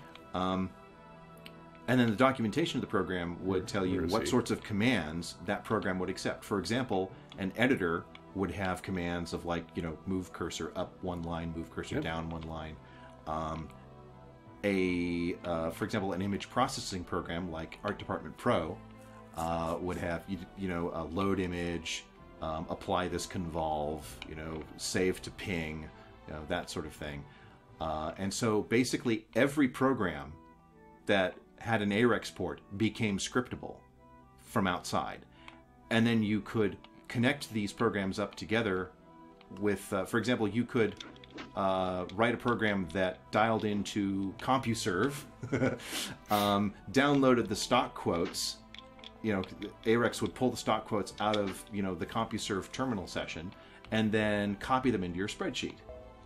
And then the documentation of the program would tell you what sorts of commands that program would accept. For example, an editor would have commands of move cursor up one line, move cursor down one line. For example, an image processing program like Art Department Pro would have a load image, apply this convolve, save to ping, that sort of thing. And so basically every program that had an AREX port became scriptable from outside. And then you could connect these programs up together with, for example, you could write a program that dialed into CompuServe, downloaded the stock quotes. AREX would pull the stock quotes out of the CompuServe terminal session, and then copy them into your spreadsheet.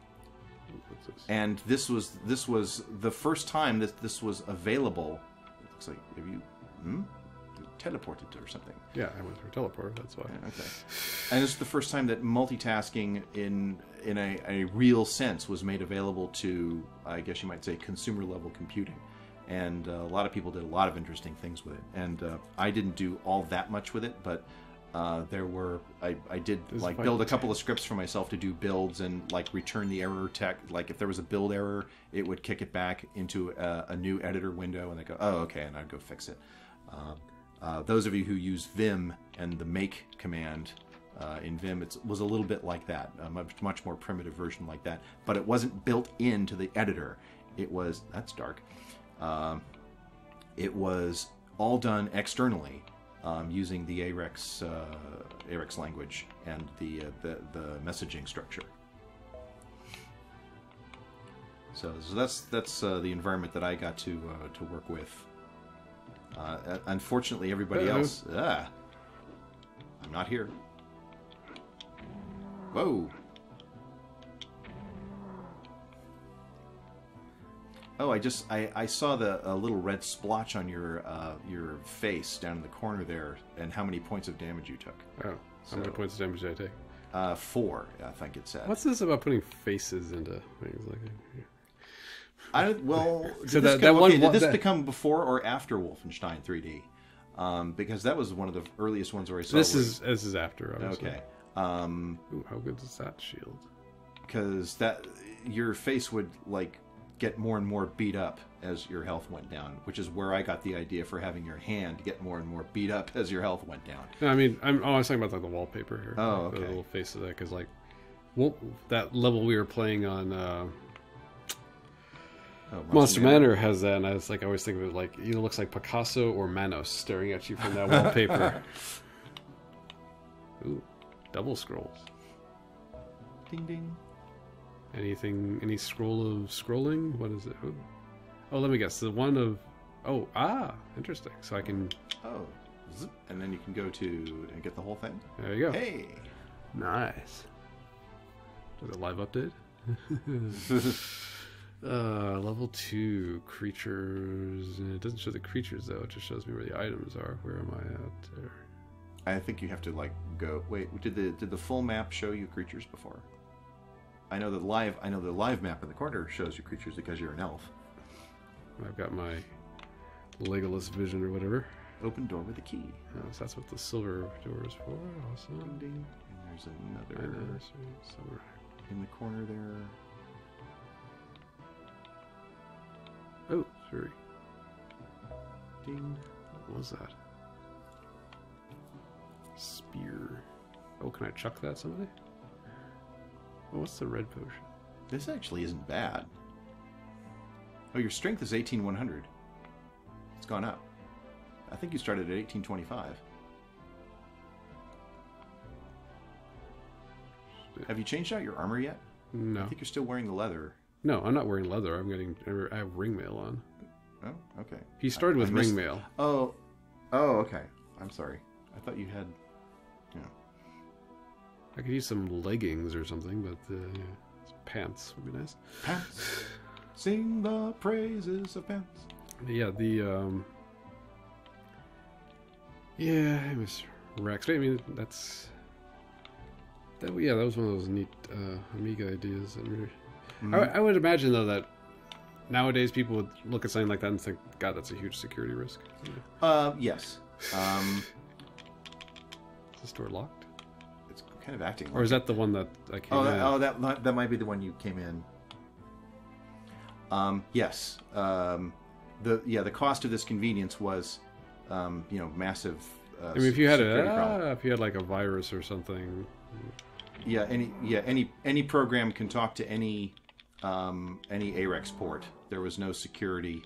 And this was the first time that this was available. It looks like you teleported or something. Yeah, I went through a teleporter. That's why. Yeah, okay. And this is the first time that multitasking in a real sense was made available to, I guess you might say, consumer level computing. And a lot of people did a lot of interesting things with it. And I didn't do all that much with it, but I did build a couple of scripts for myself to do builds and return the error tech. Like if there was a build error, it would kick it back into a new editor window, and they go, oh, okay, and I'd go fix it. Those of you who use Vim and the make command in Vim, it was a little bit like that, a much more primitive version like that. But it wasn't built into the editor. It was, that's dark. It was all done externally using the AREX language and the messaging structure. So that's the environment that I got to work with. Unfortunately, everybody else. I'm not here. Whoa. Oh, I saw a little red splotch on your face down in the corner there, and how many points of damage you took. Oh, how many points of damage did I take? 4, I think it said. What's this about putting faces into things like that? Did this become before or after Wolfenstein 3D? Because that was one of the earliest ones where I saw. This is after. Obviously. Okay. Ooh, how good is that shield? Because your face would like get more and more beat up as your health went down, which is where I got the idea for having your hand get more and more beat up as your health went down. No, I mean, I was talking about like the wallpaper here. Oh, okay. The little face of that, because like, that level we were playing on Monster Manor has that, and I always think of it like either looks like Picasso or Manos staring at you from that wallpaper. Ooh, double scrolls. Ding ding. Anything? Any scroll of scrolling? What is it? Oh, let me guess. The one of. Interesting. So I can. Oh, zip, and then you can go to and get the whole thing. There you go. Hey, nice. Is it live update? Level 2 creatures. It doesn't show the creatures though. It just shows me where the items are. Where am I at? There. I think you have to like go. Wait, did the full map show you creatures before? I know the live map in the corner shows you creatures because you're an elf. I've got my Legolas vision or whatever. Open door with a key. Oh, so that's what the silver door is for. Awesome. Ding, ding. And there's another somewhere in the corner there. Oh, sorry. Ding. What was that? Spear. Oh, can I chuck that somebody? Oh, what's the red potion? This actually isn't bad. Oh, your strength is 18,100. It's gone up. I think you started at 1825. Have you changed out your armor yet? No. I think you're still wearing the leather. No, I'm not wearing leather. I have ringmail on. Oh, okay. He started with ringmail. Oh, okay. I'm sorry. I thought you had. I could use some leggings or something, but pants would be nice. Pants. Sing the praises of pants. Yeah, I was Rex. I mean, that was one of those neat Amiga ideas. I would imagine, though, that nowadays people would look at something like that and think, God, that's a huge security risk. Yes. Is the door locked? It's kind of acting. Or is that the one that I came in? That might be the one you came in. Yes. The cost of this convenience was, massive. I mean, if you had like a virus or something. Yeah, any program can talk to any AREX port. There was no security.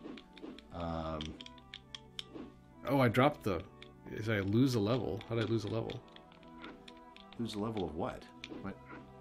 I dropped Did I lose a level? How did I lose a level? Lose a level of what? What?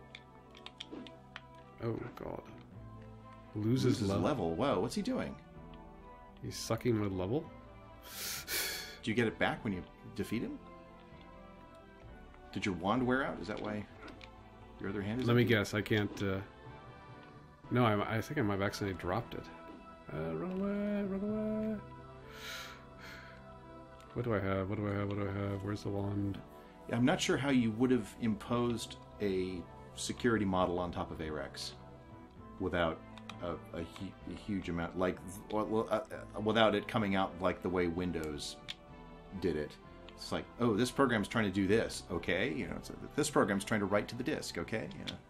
Oh God! Loses level. Whoa! What's he doing? He's sucking my level. Do you get it back when you defeat him? Did your wand wear out? Is that why your other hand is? Let me guess. I can't. No, I think I might have accidentally dropped it. Run away! Run away! What do I have? What do I have? What do I have? Where's the wand? I'm not sure how you would have imposed a security model on top of AREX without a huge amount, without it coming out like the way Windows did it. It's like, oh, this program's trying to do this, okay? This program's trying to write to the disk, okay?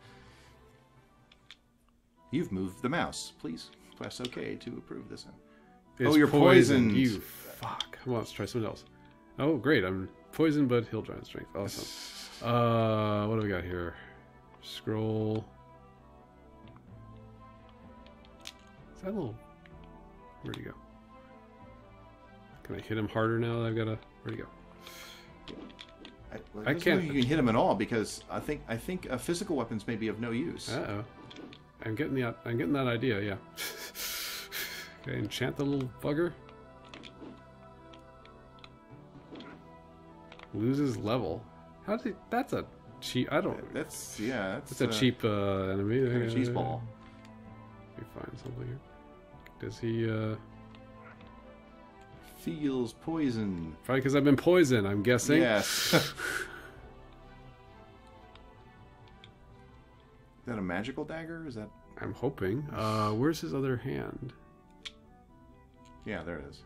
You've moved the mouse. Please press OK to approve this. It's you're poisoned. You fuck. Come on, let's try something else. Oh, great. I'm poisoned, but heal giant strength. Awesome. What do we got here? Scroll. Is that a little... Where'd he go? Can I hit him harder now that I've got a... Where'd he go? I can't. You can hit him at all because I think physical weapons may be of no use. Uh-oh. I'm getting that idea. Yeah. Okay, enchant the little bugger. Loses level. How did he, that's a cheap. I don't. That's That's a cheap enemy. kind of cheese ball. Let me find something here. Does he? Feels poison. Probably because I've been poisoned. I'm guessing. Yes. Is that a magical dagger? Is that? I'm hoping. Where's his other hand? Yeah, there it is.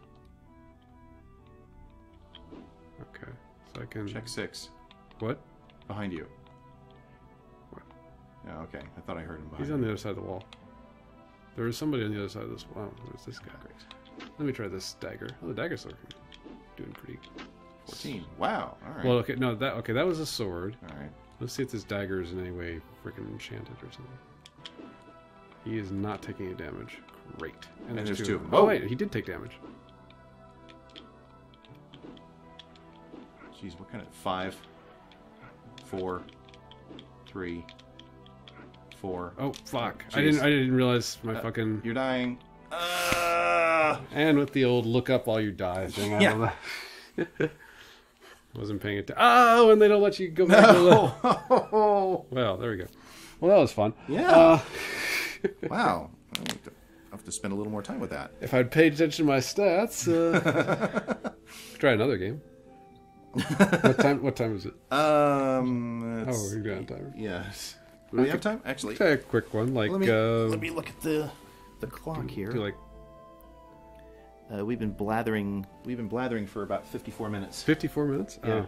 Okay, so I can Check 6. What? Behind you. What? Yeah, okay. I thought I heard him behind He's on the other side of the wall. There is somebody on the other side of this wall. Oh, there's this guy. Great. Let me try this dagger. Oh, the dagger's doing pretty. 14. Wow. All right. Well, okay, no, that was a sword. All right. Let's see if this dagger is in any way freaking enchanted or something. He is not taking any damage. Great. And there's two of them. Oh, wait, he did take damage. Jeez, what kind of 5, 4, 3, 4. Oh, fuck. Jeez. I didn't realize my fucking... You're dying. And with the old look up while you die thing. I Yeah. don't know. Wasn't paying attention. Oh, and they don't let you go back to the... No. Well, there we go. Well, that was fun. Yeah. Wow. I'll have to spend a little more time with that. If I'd paid attention to my stats, try another game. What time is it? Oh, we're going on time. Yes. Do we have time? Actually, Try a quick one. Like, let me look at the clock here. do like We've been blathering for about 54 minutes. 54 minutes? Yeah.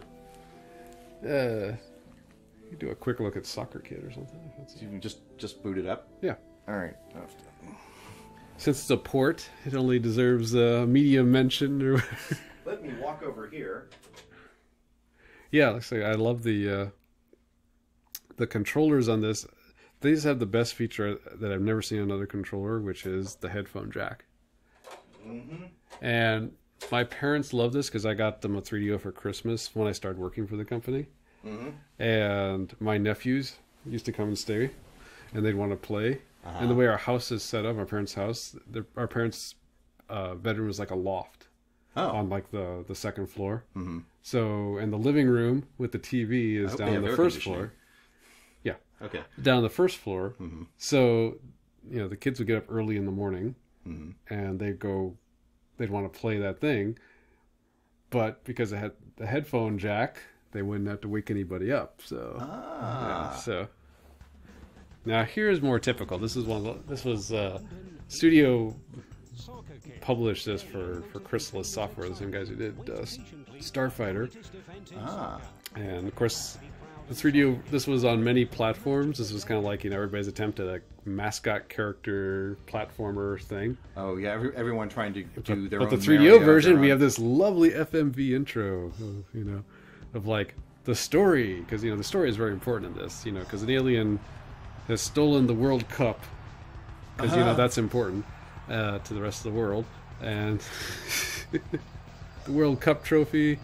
You do a quick look at Soccer Kid or something. If that's... So you can just boot it up. Yeah. All right. Since it's a port, it only deserves a medium mention. Or Let me walk over here. yeah, looks like I love the controllers on this. These have the best feature that I've never seen on another controller, which is the headphone jack. Mm-hmm. And my parents love this because I got them a 3DO for Christmas when I started working for the company. Mm-hmm. And my nephews used to come and stay, and they'd want to play. Uh-huh. And the way our house is set up, our parents' house, our parents' bedroom is like a loft on like the second floor. Mm-hmm. So, and the living room with the TV is down on the first floor. Yeah. Okay. Down on the first floor. Mm-hmm. So, you know, the kids would get up early in the morning, Mm-hmm. and they'd want to play that thing. But because it had the headphone jack, they wouldn't have to wake anybody up. So, yeah, so now here's more typical. This was Studio published this for Chrysalis Software, the same guys who did Starfighter. And of course, the 3DO, this was on many platforms. This was kind of like, you know, everybody's attempt at a mascot character platformer thing. Oh yeah, everyone trying to do their own. But the 3DO version, we have this lovely FMV intro, you know, of like the story, because you know the story is very important in this, you know, because an alien has stolen the World Cup, because you know that's important to the rest of the world, and the World Cup trophy.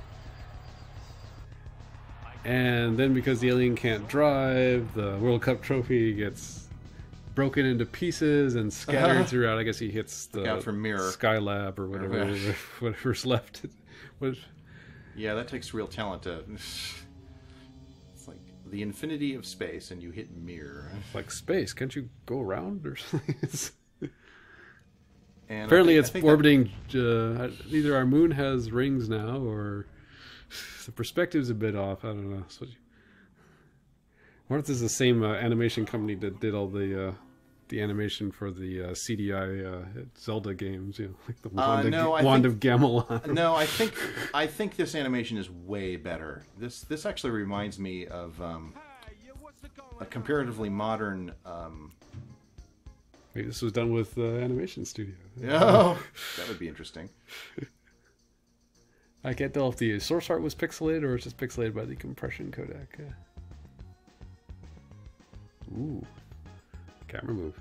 And then because the alien can't drive, the World Cup trophy gets broken into pieces and scattered throughout. I guess he hits the Skylab or whatever, whatever's left. Yeah, that takes real talent to... It's like the infinity of space and you hit mirror. Like space, can't you go around or something? And apparently it's orbiting... either our moon has rings now or... The perspective's a bit off. I don't know. I wonder if this is the same animation company that did all the animation for the CDI Zelda games. You know, like the Wand of Gamelon. No, I think this animation is way better. This actually reminds me of a comparatively modern. Maybe this was done with Animation Studio. Oh, that would be interesting. I can't tell if the source art was pixelated or it's just pixelated by the compression codec. Ooh. Camera move.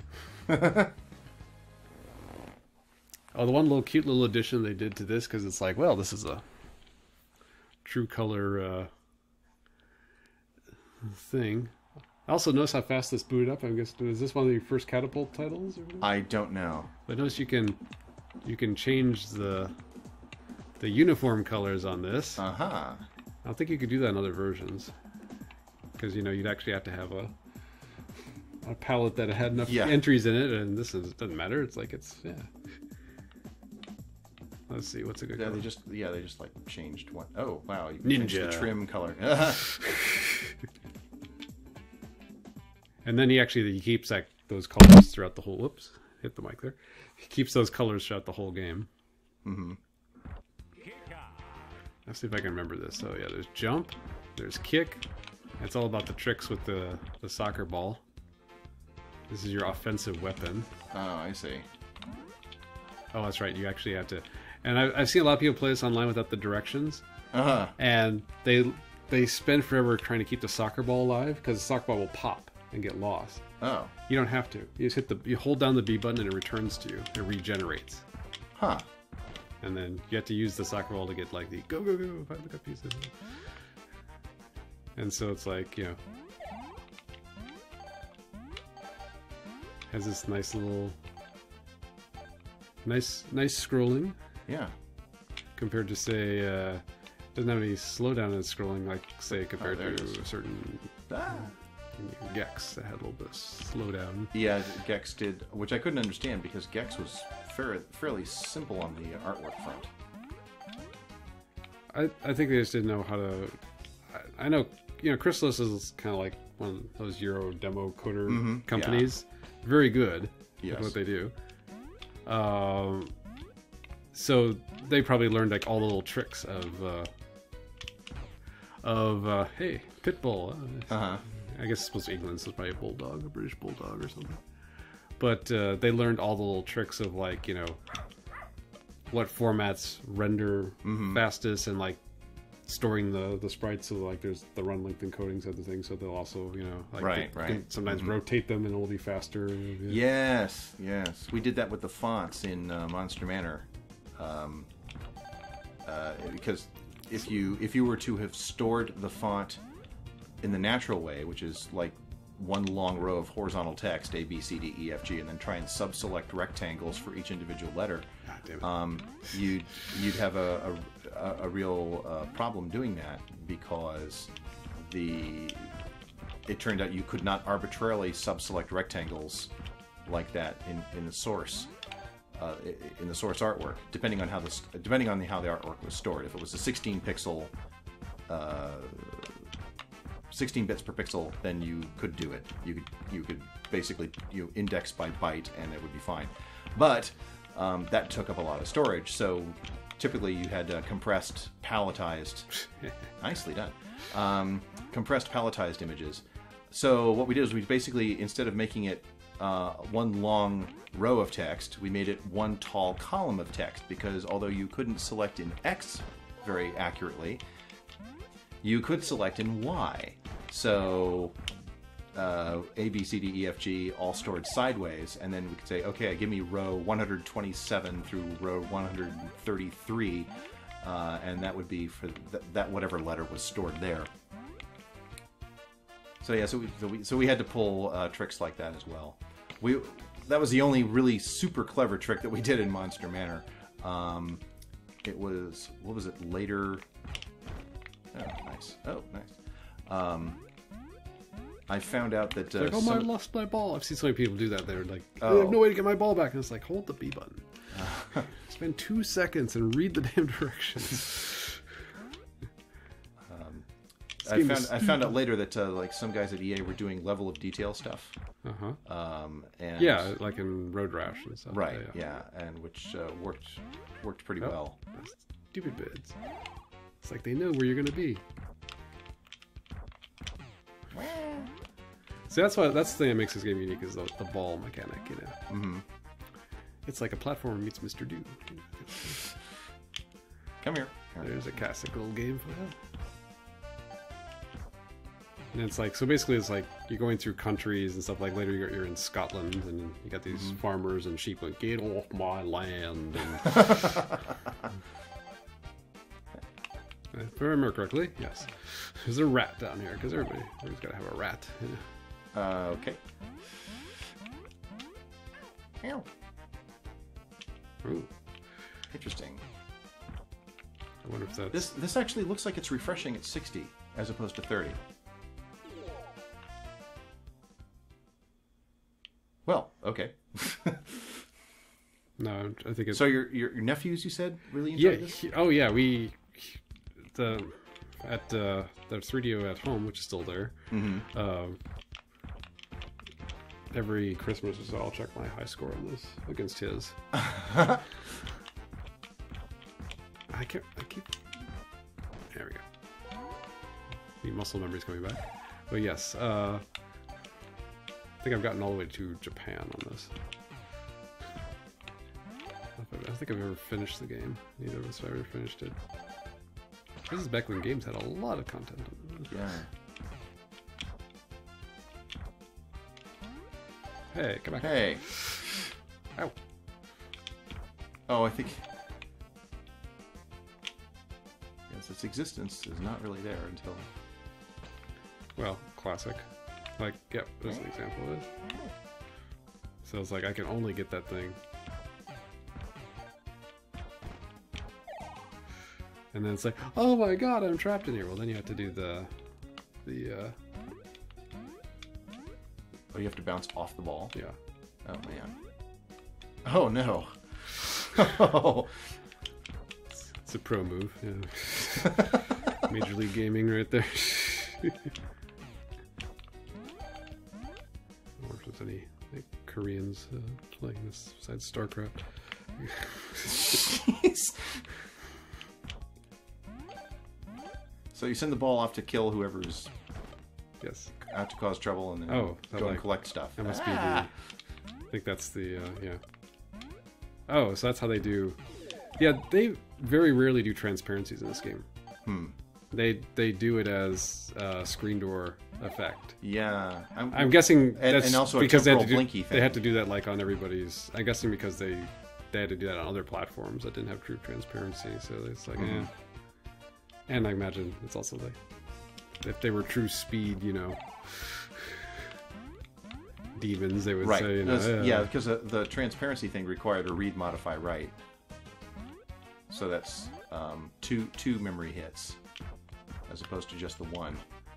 Oh, the one cute little addition they did to this, because it's like, well, this is a true color thing. I also notice how fast this booted up. I guess is this one of your first Catapult titles? Or I don't know. But notice you can change the uniform colors on this. Uh-huh. I don't think you could do that in other versions, because you'd actually have to have a palette that had enough entries in it, and this doesn't matter. It's like Let's see, what's a good color? They just like changed one. Oh wow, you Ninja. changed the trim color. And then he keeps those colors throughout the whole. Whoops, hit the mic there. He keeps those colors throughout the whole game. Mm-hmm. Let's see if I can remember this. So yeah, there's jump, there's kick. It's all about the tricks with the soccer ball. This is your offensive weapon. Oh, I see. Oh, that's right. You actually have to. And I've seen a lot of people play this online without the directions. Uh-huh. And they spend forever trying to keep the soccer ball alive, because the soccer ball will pop and get lost. Oh. You don't have to. You just you hold down the B button and it returns to you. It regenerates. Huh. And then you have to use the soccer ball to get like the go, go, go, if I look up pieces. And so it's like, has this nice little, nice scrolling. Yeah. Compared to, say, doesn't have any slowdown in scrolling, like, say, compared to a certain Gex that had a little bit of slowdown. Yeah, Gex did, which I couldn't understand because Gex was fairly simple on the artwork front. I think they just didn't know how to. I know, Chrysalis is kind of like one of those Euro demo coder companies. Yeah. Very good at what they do. So they probably learned like all the little tricks of hey, Pitbull. I guess it's supposed to be England, so it's probably a bulldog, a British bulldog or something. But they learned all the little tricks of like, what formats render fastest, and like storing the sprites, so like there's the run length encodings of the thing, so they'll also like you can sometimes rotate them and it'll be faster. Yes, we did that with the fonts in Monster Manor, because if you were to have stored the font in the natural way, which is like one long row of horizontal text, A, B, C, D, E, F, G, and then try and sub-select rectangles for each individual letter, you'd have a real problem doing that, because it turned out you could not arbitrarily sub-select rectangles like that in the source artwork, depending on how the artwork was stored. If it was a 16 pixel 16 bits per pixel, then you could do it. You could basically index by byte and it would be fine. But that took up a lot of storage, so typically you had compressed, palletized, nicely done, compressed, palletized images. So what we did is we basically, instead of making it one long row of text, we made it one tall column of text, because although you couldn't select in X very accurately, you could select in Y. So A, B, C, D, E, F, G, all stored sideways, and then we could say, okay, give me row 127 through row 133, and that would be for that whatever letter was stored there. So yeah, so we had to pull tricks like that as well. That was the only really super clever trick that we did in Monster Manor. It was, what was it, later? Oh, nice. I found out that like, I lost my ball. I've seen so many people do that. They're like, I have no way to get my ball back, and it's like, hold the B button. Spend 2 seconds and read the damn directions. I found out later that like some guys at EA were doing level of detail stuff. And yeah, like in Road Rash and stuff. Right. Yeah, and which worked pretty well. Stupid bids. It's like they know where you're going to be. So that's the thing that makes this game unique, is the ball mechanic. It's like a platformer meets Mr. Do. Come here. There's a classic little game for that. And it's like, so basically it's like you're going through countries and stuff. Like later you're in Scotland and you got these farmers and sheep like, get off my land. And if I remember correctly, yes. There's a rat down here, because everybody's got to have a rat. Okay. Ow. Ooh. Interesting. I wonder if that's... This actually looks like it's refreshing at 60 as opposed to 30. Well, okay. No, I think it's... So your nephews, you said, really enjoyed this? Oh yeah, at the 3DO at home, which is still there. Mm-hmm. Every Christmas, so I'll check my high score on this against his. I keep. There we go. The muscle memory's coming back. But yes, I think I've gotten all the way to Japan on this. I don't think I've ever finished the game. Neither of us have ever finished it. This is back when games had a lot of content. Yeah. Hey, come back. Hey. Ow. Oh, I think... Yes, its existence is not really there until... Well, classic. Like, yep, there's an example of it. So it's like, I can only get that thing. And then it's like, oh my god, I'm trapped in here. Well, then you have to do the Oh, you have to bounce off the ball? yeah. Oh, man. Oh, no. Oh. It's a pro move, yeah. Major League Gaming right there. I wonder if there's any Koreans playing this besides StarCraft. Jeez. So you send the ball off to kill whoever's Yes. out to cause trouble, and then Oh, go and collect stuff. That must be the... I think that's the, yeah. Oh, so that's how they do... Yeah, they very rarely do transparencies in this game. Hmm. They do it as a screen door effect. Yeah. I'm guessing that's and also because a they had, temporal to do, blinky thing. they had to do that like on everybody's... I'm guessing because they had to do that on other platforms that didn't have true transparency, so it's like, Mm-hmm. And I imagine it's also like... If they were true speed, you know... demons, they would Right. say, you know, Yeah, because the transparency thing required a read, modify, write. So that's two memory hits as opposed to just the one.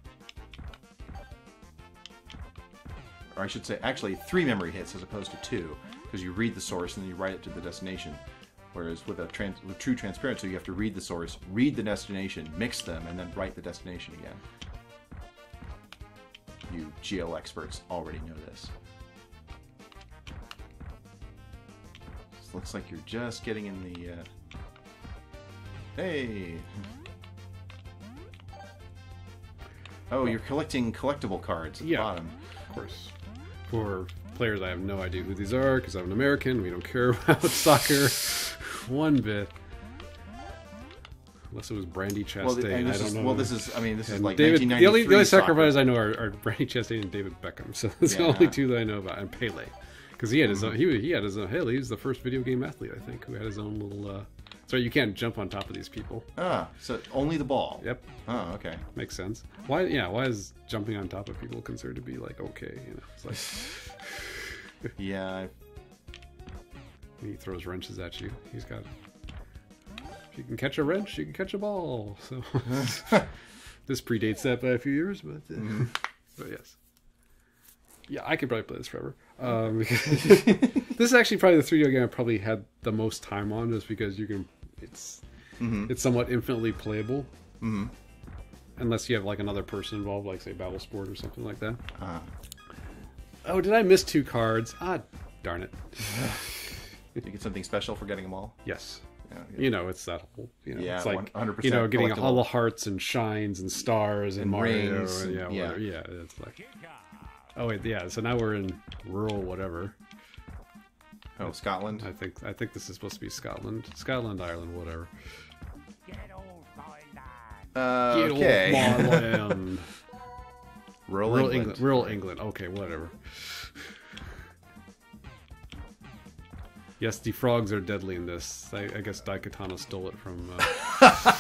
Or I should say, actually, 3 memory hits as opposed to 2, because you read the source and then you write it to the destination. Whereas with with true transparency, you have to read the source, read the destination, mix them, and then write the destination again. You GL experts already know this. This looks like you're just getting in the... Hey! Oh, you're collecting collectible cards at the bottom. Of course. For players, I have no idea who these are, because I'm an American. We don't care about soccer one bit. Unless it was Brandy Chastain, I don't know. Well, this is like David, 1993 the only soccer soccer. players I know are Brandy Chastain and David Beckham. So that's the only two that I know about. And Pele, because he had his own. He had his own. Hell, he was the first video game athlete, I think, who had his own little. So you can't jump on top of these people. Ah, so only the ball. Yep. Oh, okay. Makes sense. Why? Yeah. Why is jumping on top of people considered to be like okay? You know, it's like. Yeah. He throws wrenches at you. He's got. If you can catch a wrench, you can catch a ball. So this predates that by a few years, but but yes. Yeah, I could probably play this forever. Because this is actually probably the 3D game I probably had the most time on, just because you can. It's somewhat infinitely playable, unless you have like another person involved, like say Battle Sport or something like that. Oh, did I miss 2 cards? Ah, darn it. You get something special for getting them all? Yes. Yeah, You know, it's that whole, you know, yeah, it's like, 100% you know, getting collectible. all the hearts and shines and stars and Mario rings and, and- whatever. Yeah, it's like, oh wait, yeah, so now we're in rural whatever. Oh, Scotland? I think this is supposed to be Scotland, Ireland, whatever. Okay. Get off my land. Rural England. Rural England. Okay, whatever. Yes, the frogs are deadly in this. I guess Daikatana stole it from...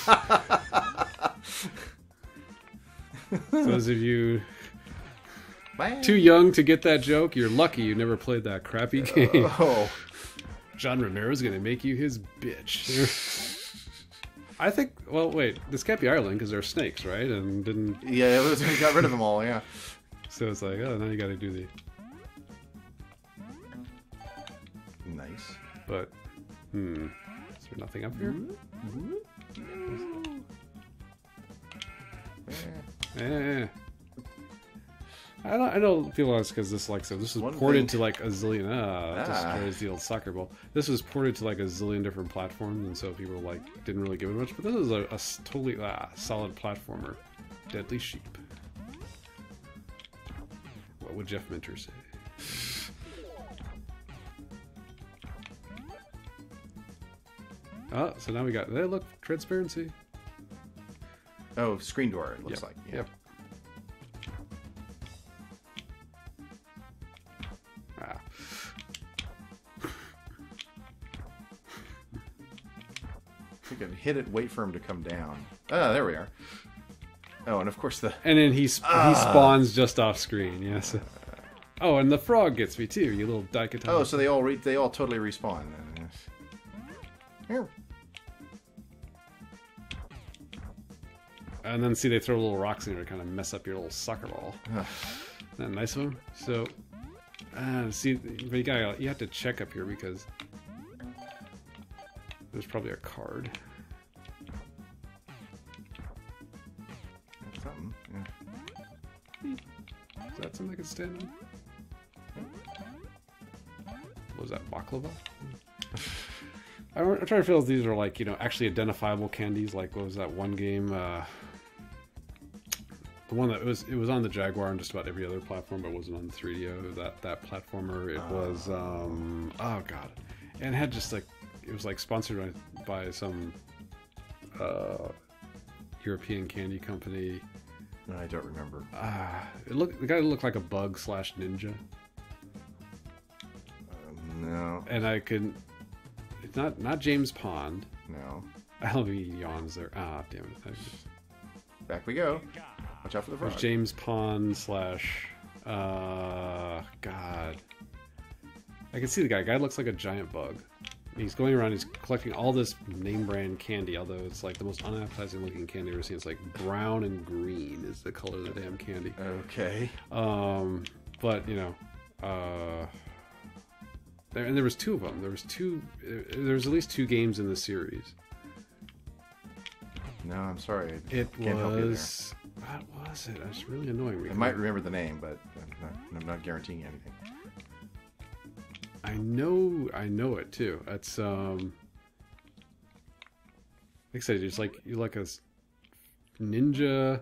those of you Too young to get that joke? You're lucky you never played that crappy game. Oh. John Romero's gonna make you his bitch. I think, well, wait, this can't be Ireland because they're snakes, right? And didn't... Yeah, it got rid of them all, yeah. So it's like, oh, now you gotta do the... Nice. But, is there nothing up here? I don't feel like it's because this, like, so this was ported to like a zillion. Destroys the old soccer ball. This was ported to like a zillion different platforms, and so people like didn't really give it much. But this is a totally solid platformer. Deadly Sheep. What would Jeff Minter say? Oh, so now we got, hey, look, transparency. Oh, screen door, it looks like. Yeah. Yep. Ah. We could hit it, wait for him to come down. Ah, there we are. Oh, and of course the... And then he spawns just off screen, yes. Oh, and the frog gets me too, you little dichotomy. Oh, so they all totally respawn. Here. And then see, they throw little rocks in there to kind of mess up your little soccer ball. Isn't that nice of them? So, see, but you have to check up here because there's probably a card. That's something. Yeah. Is that something I could stand on? What was that, baklava? I'm trying to feel if these are like, actually identifiable candies. Like, what was that one game? The one that it was on the Jaguar and just about every other platform, but it wasn't on the 3DO. That platformer, it was oh god, and it had just like, it was like sponsored by some European candy company. I don't remember. The guy looked like a bug / ninja. No. And I could. It's not James Pond. No. LV yawns there. Ah, damn it. Back we go. Watch out for the frog. There's James Pond / God. I can see the guy. Guy looks like a giant bug. He's going around, he's collecting all this name brand candy, although it's like the most unappetizing looking candy I've ever seen. It's like brown and green is the color of the damn candy. Okay. But, and there was two of them. There was at least 2 games in the series. No, I'm sorry. It was... What was it? It's really annoying me. I might remember the name, but I'm not guaranteeing anything. I know it too. It's like I said, it's like you're like a ninja.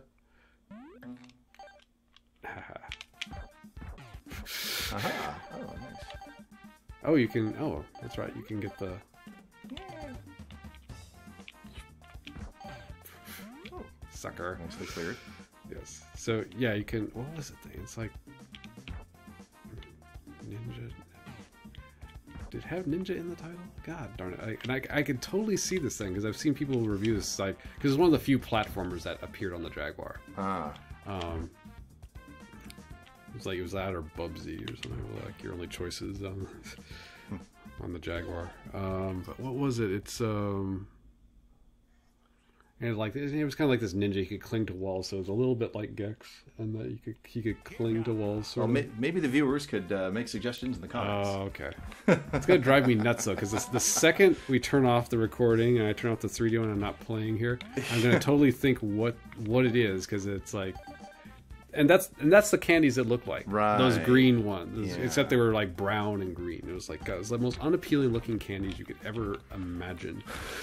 Aha! Oh, nice. Oh, you can. Oh, that's right. You can get the. Sucker. Nicely cleared. Yes. So yeah, you can. What was the thing? It's like ninja. Did it have ninja in the title? God darn it! I could totally see this thing because I've seen people review this site because it's one of the few platformers that appeared on the Jaguar. It was that or Bubsy or something, like your only choices on the Jaguar. But what was it? It's and like it was kind of like this ninja. He could cling to walls, so it was a little bit like Gex, and that he could cling to walls. Well, maybe the viewers could make suggestions in the comments. Oh, okay. It's gonna drive me nuts though, because the second we turn off the recording and I turn off the 3D and I'm not playing here, I'm gonna totally think what it is, because it's like, and that's the candies that look like those green ones, except they were like brown and green. It was like it was the most unappealing looking candies you could ever imagine.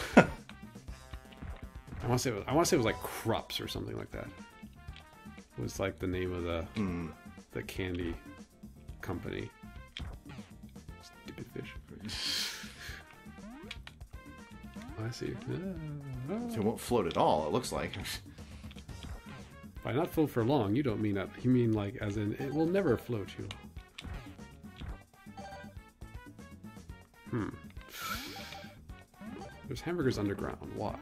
I want to say it was like Krups or something like that. It was like the name of the candy company. Stupid fish. I see. It won't float at all, it looks like. By not float for long, you don't mean that. You mean like as in it will never float you. There's hamburgers underground. Why?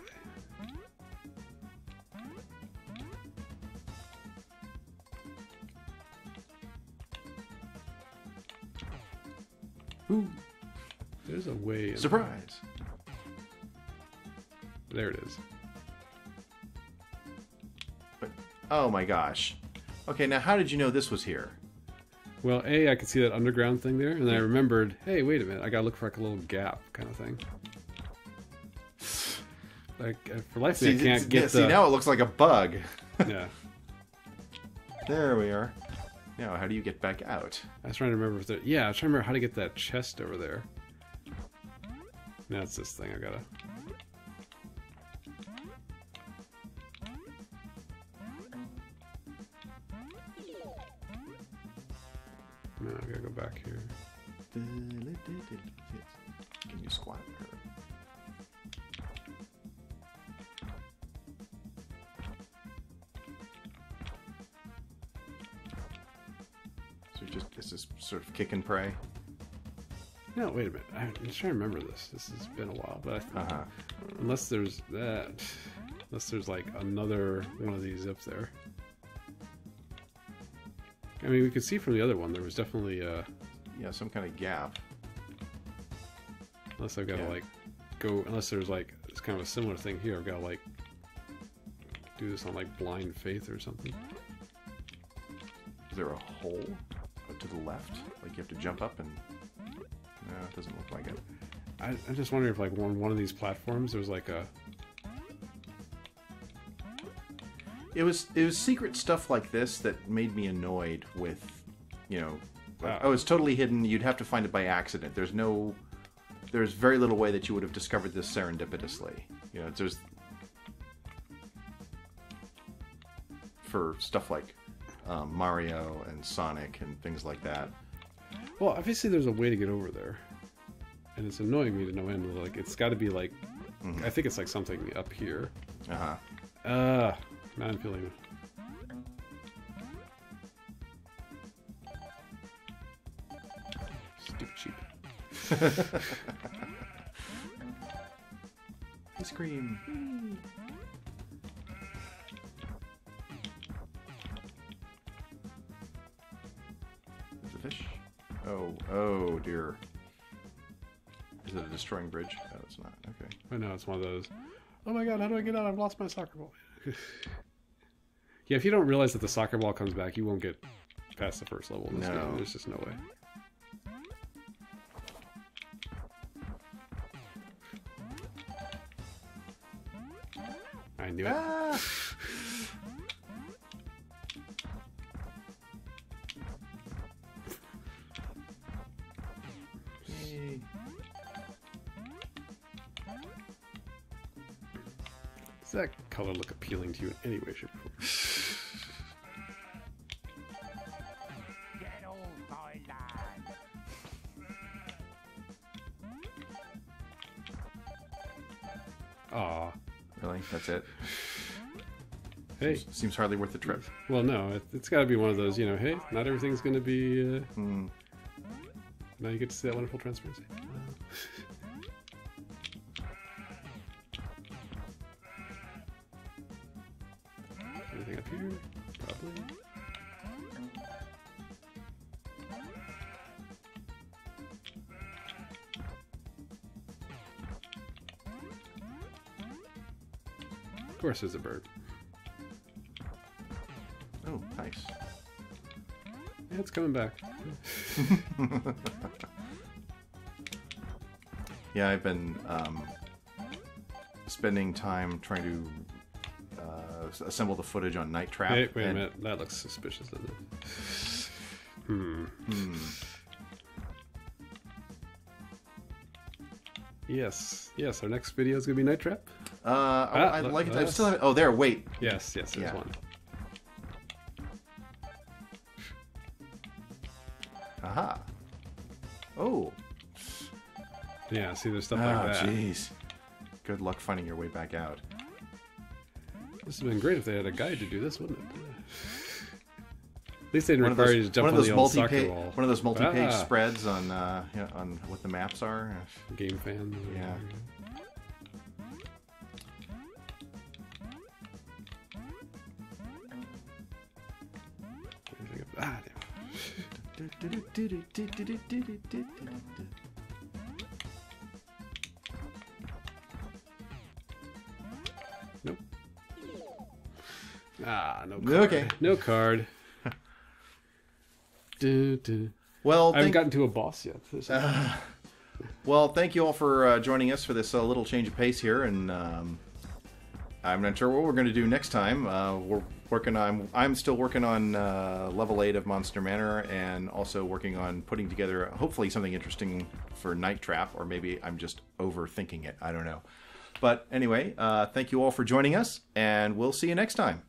Ooh. There's a way. Surprise! There it is. But, oh my gosh. Okay, now how did you know this was here? Well, I could see that underground thing there, and then I remembered, hey, wait a minute, I gotta look for like a little gap kind of thing. Like, for life, I can't get the... See, now it looks like a bug. Yeah. There we are. Now, how do you get back out? I was trying to remember if there... Yeah, I was trying to remember how to get that chest over there. Now it's this thing I gotta... No, I gotta go back here. Can you squat? So this is sort of kick and pray? No, wait a minute. I'm just trying to remember this. This has been a while, but unless there's that... Unless there's like another one of these up there. I mean, we could see from the other one there was definitely yeah, some kind of gap. Unless I've got to like go, unless there's like it's kind of a similar thing here. I've got to like do this on like blind faith or something. Is there a hole to the left? Like you have to jump up and? No, it doesn't look like it. I'm just wondering if like one of these platforms there's like a. It was secret stuff like this that made me annoyed with, you know, like, oh, it's totally hidden. You'd have to find it by accident. There's very little way that you would have discovered this serendipitously. You know, there's for stuff like Mario and Sonic and things like that. Well, obviously there's a way to get over there, and it's annoying me to no end. Like it's got to be like, I think it's like something up here. Now I'm feeling it. Stupid sheep. Ice cream. There's a fish. Oh dear. Is it a destroying bridge? No, it's not. Okay. I know, it's one of those. Oh my god, how do I get out? I've lost my soccer ball. Yeah, if you don't realize that the soccer ball comes back, you won't get past the first level in this game. There's just no way. I knew it. Does that color look appealing to you in any way, shape, or form? Aw. Really? That's it? Hey. Seems hardly worth the trip. Well, no. It's got to be one of those, you know, hey, not everything's going to be... Now you get to see that wonderful transparency. Anything up here? Probably. Of course there's a bird. Oh, nice. Yeah, it's coming back. Yeah, I've been spending time trying to assemble the footage on Night Trap. Hey, wait a minute. That looks suspicious, doesn't it? Yes. Yes, our next video is going to be Night Trap. I'd like it. I still have. Oh, there. Wait. Yes. There's one. Aha. Oh. Yeah. See, there's stuff like that. Jeez. Good luck finding your way back out. This would have been great if they had a guide to do this, wouldn't it? At least they didn't require you to jump on the old soccer ball. One of those multi-page spreads on on what the maps are. Game fan. Yeah. Nope. Ah, no card. Okay. No card. Well, I haven't gotten to a boss yet. Well, thank you all for joining us for this little change of pace here, and I'm not sure what we're going to do next time. We're working on. I'm still working on level 8 of Monster Manor, and also working on putting together hopefully something interesting for Night Trap, or maybe I'm just overthinking it. I don't know. But anyway, thank you all for joining us, and we'll see you next time.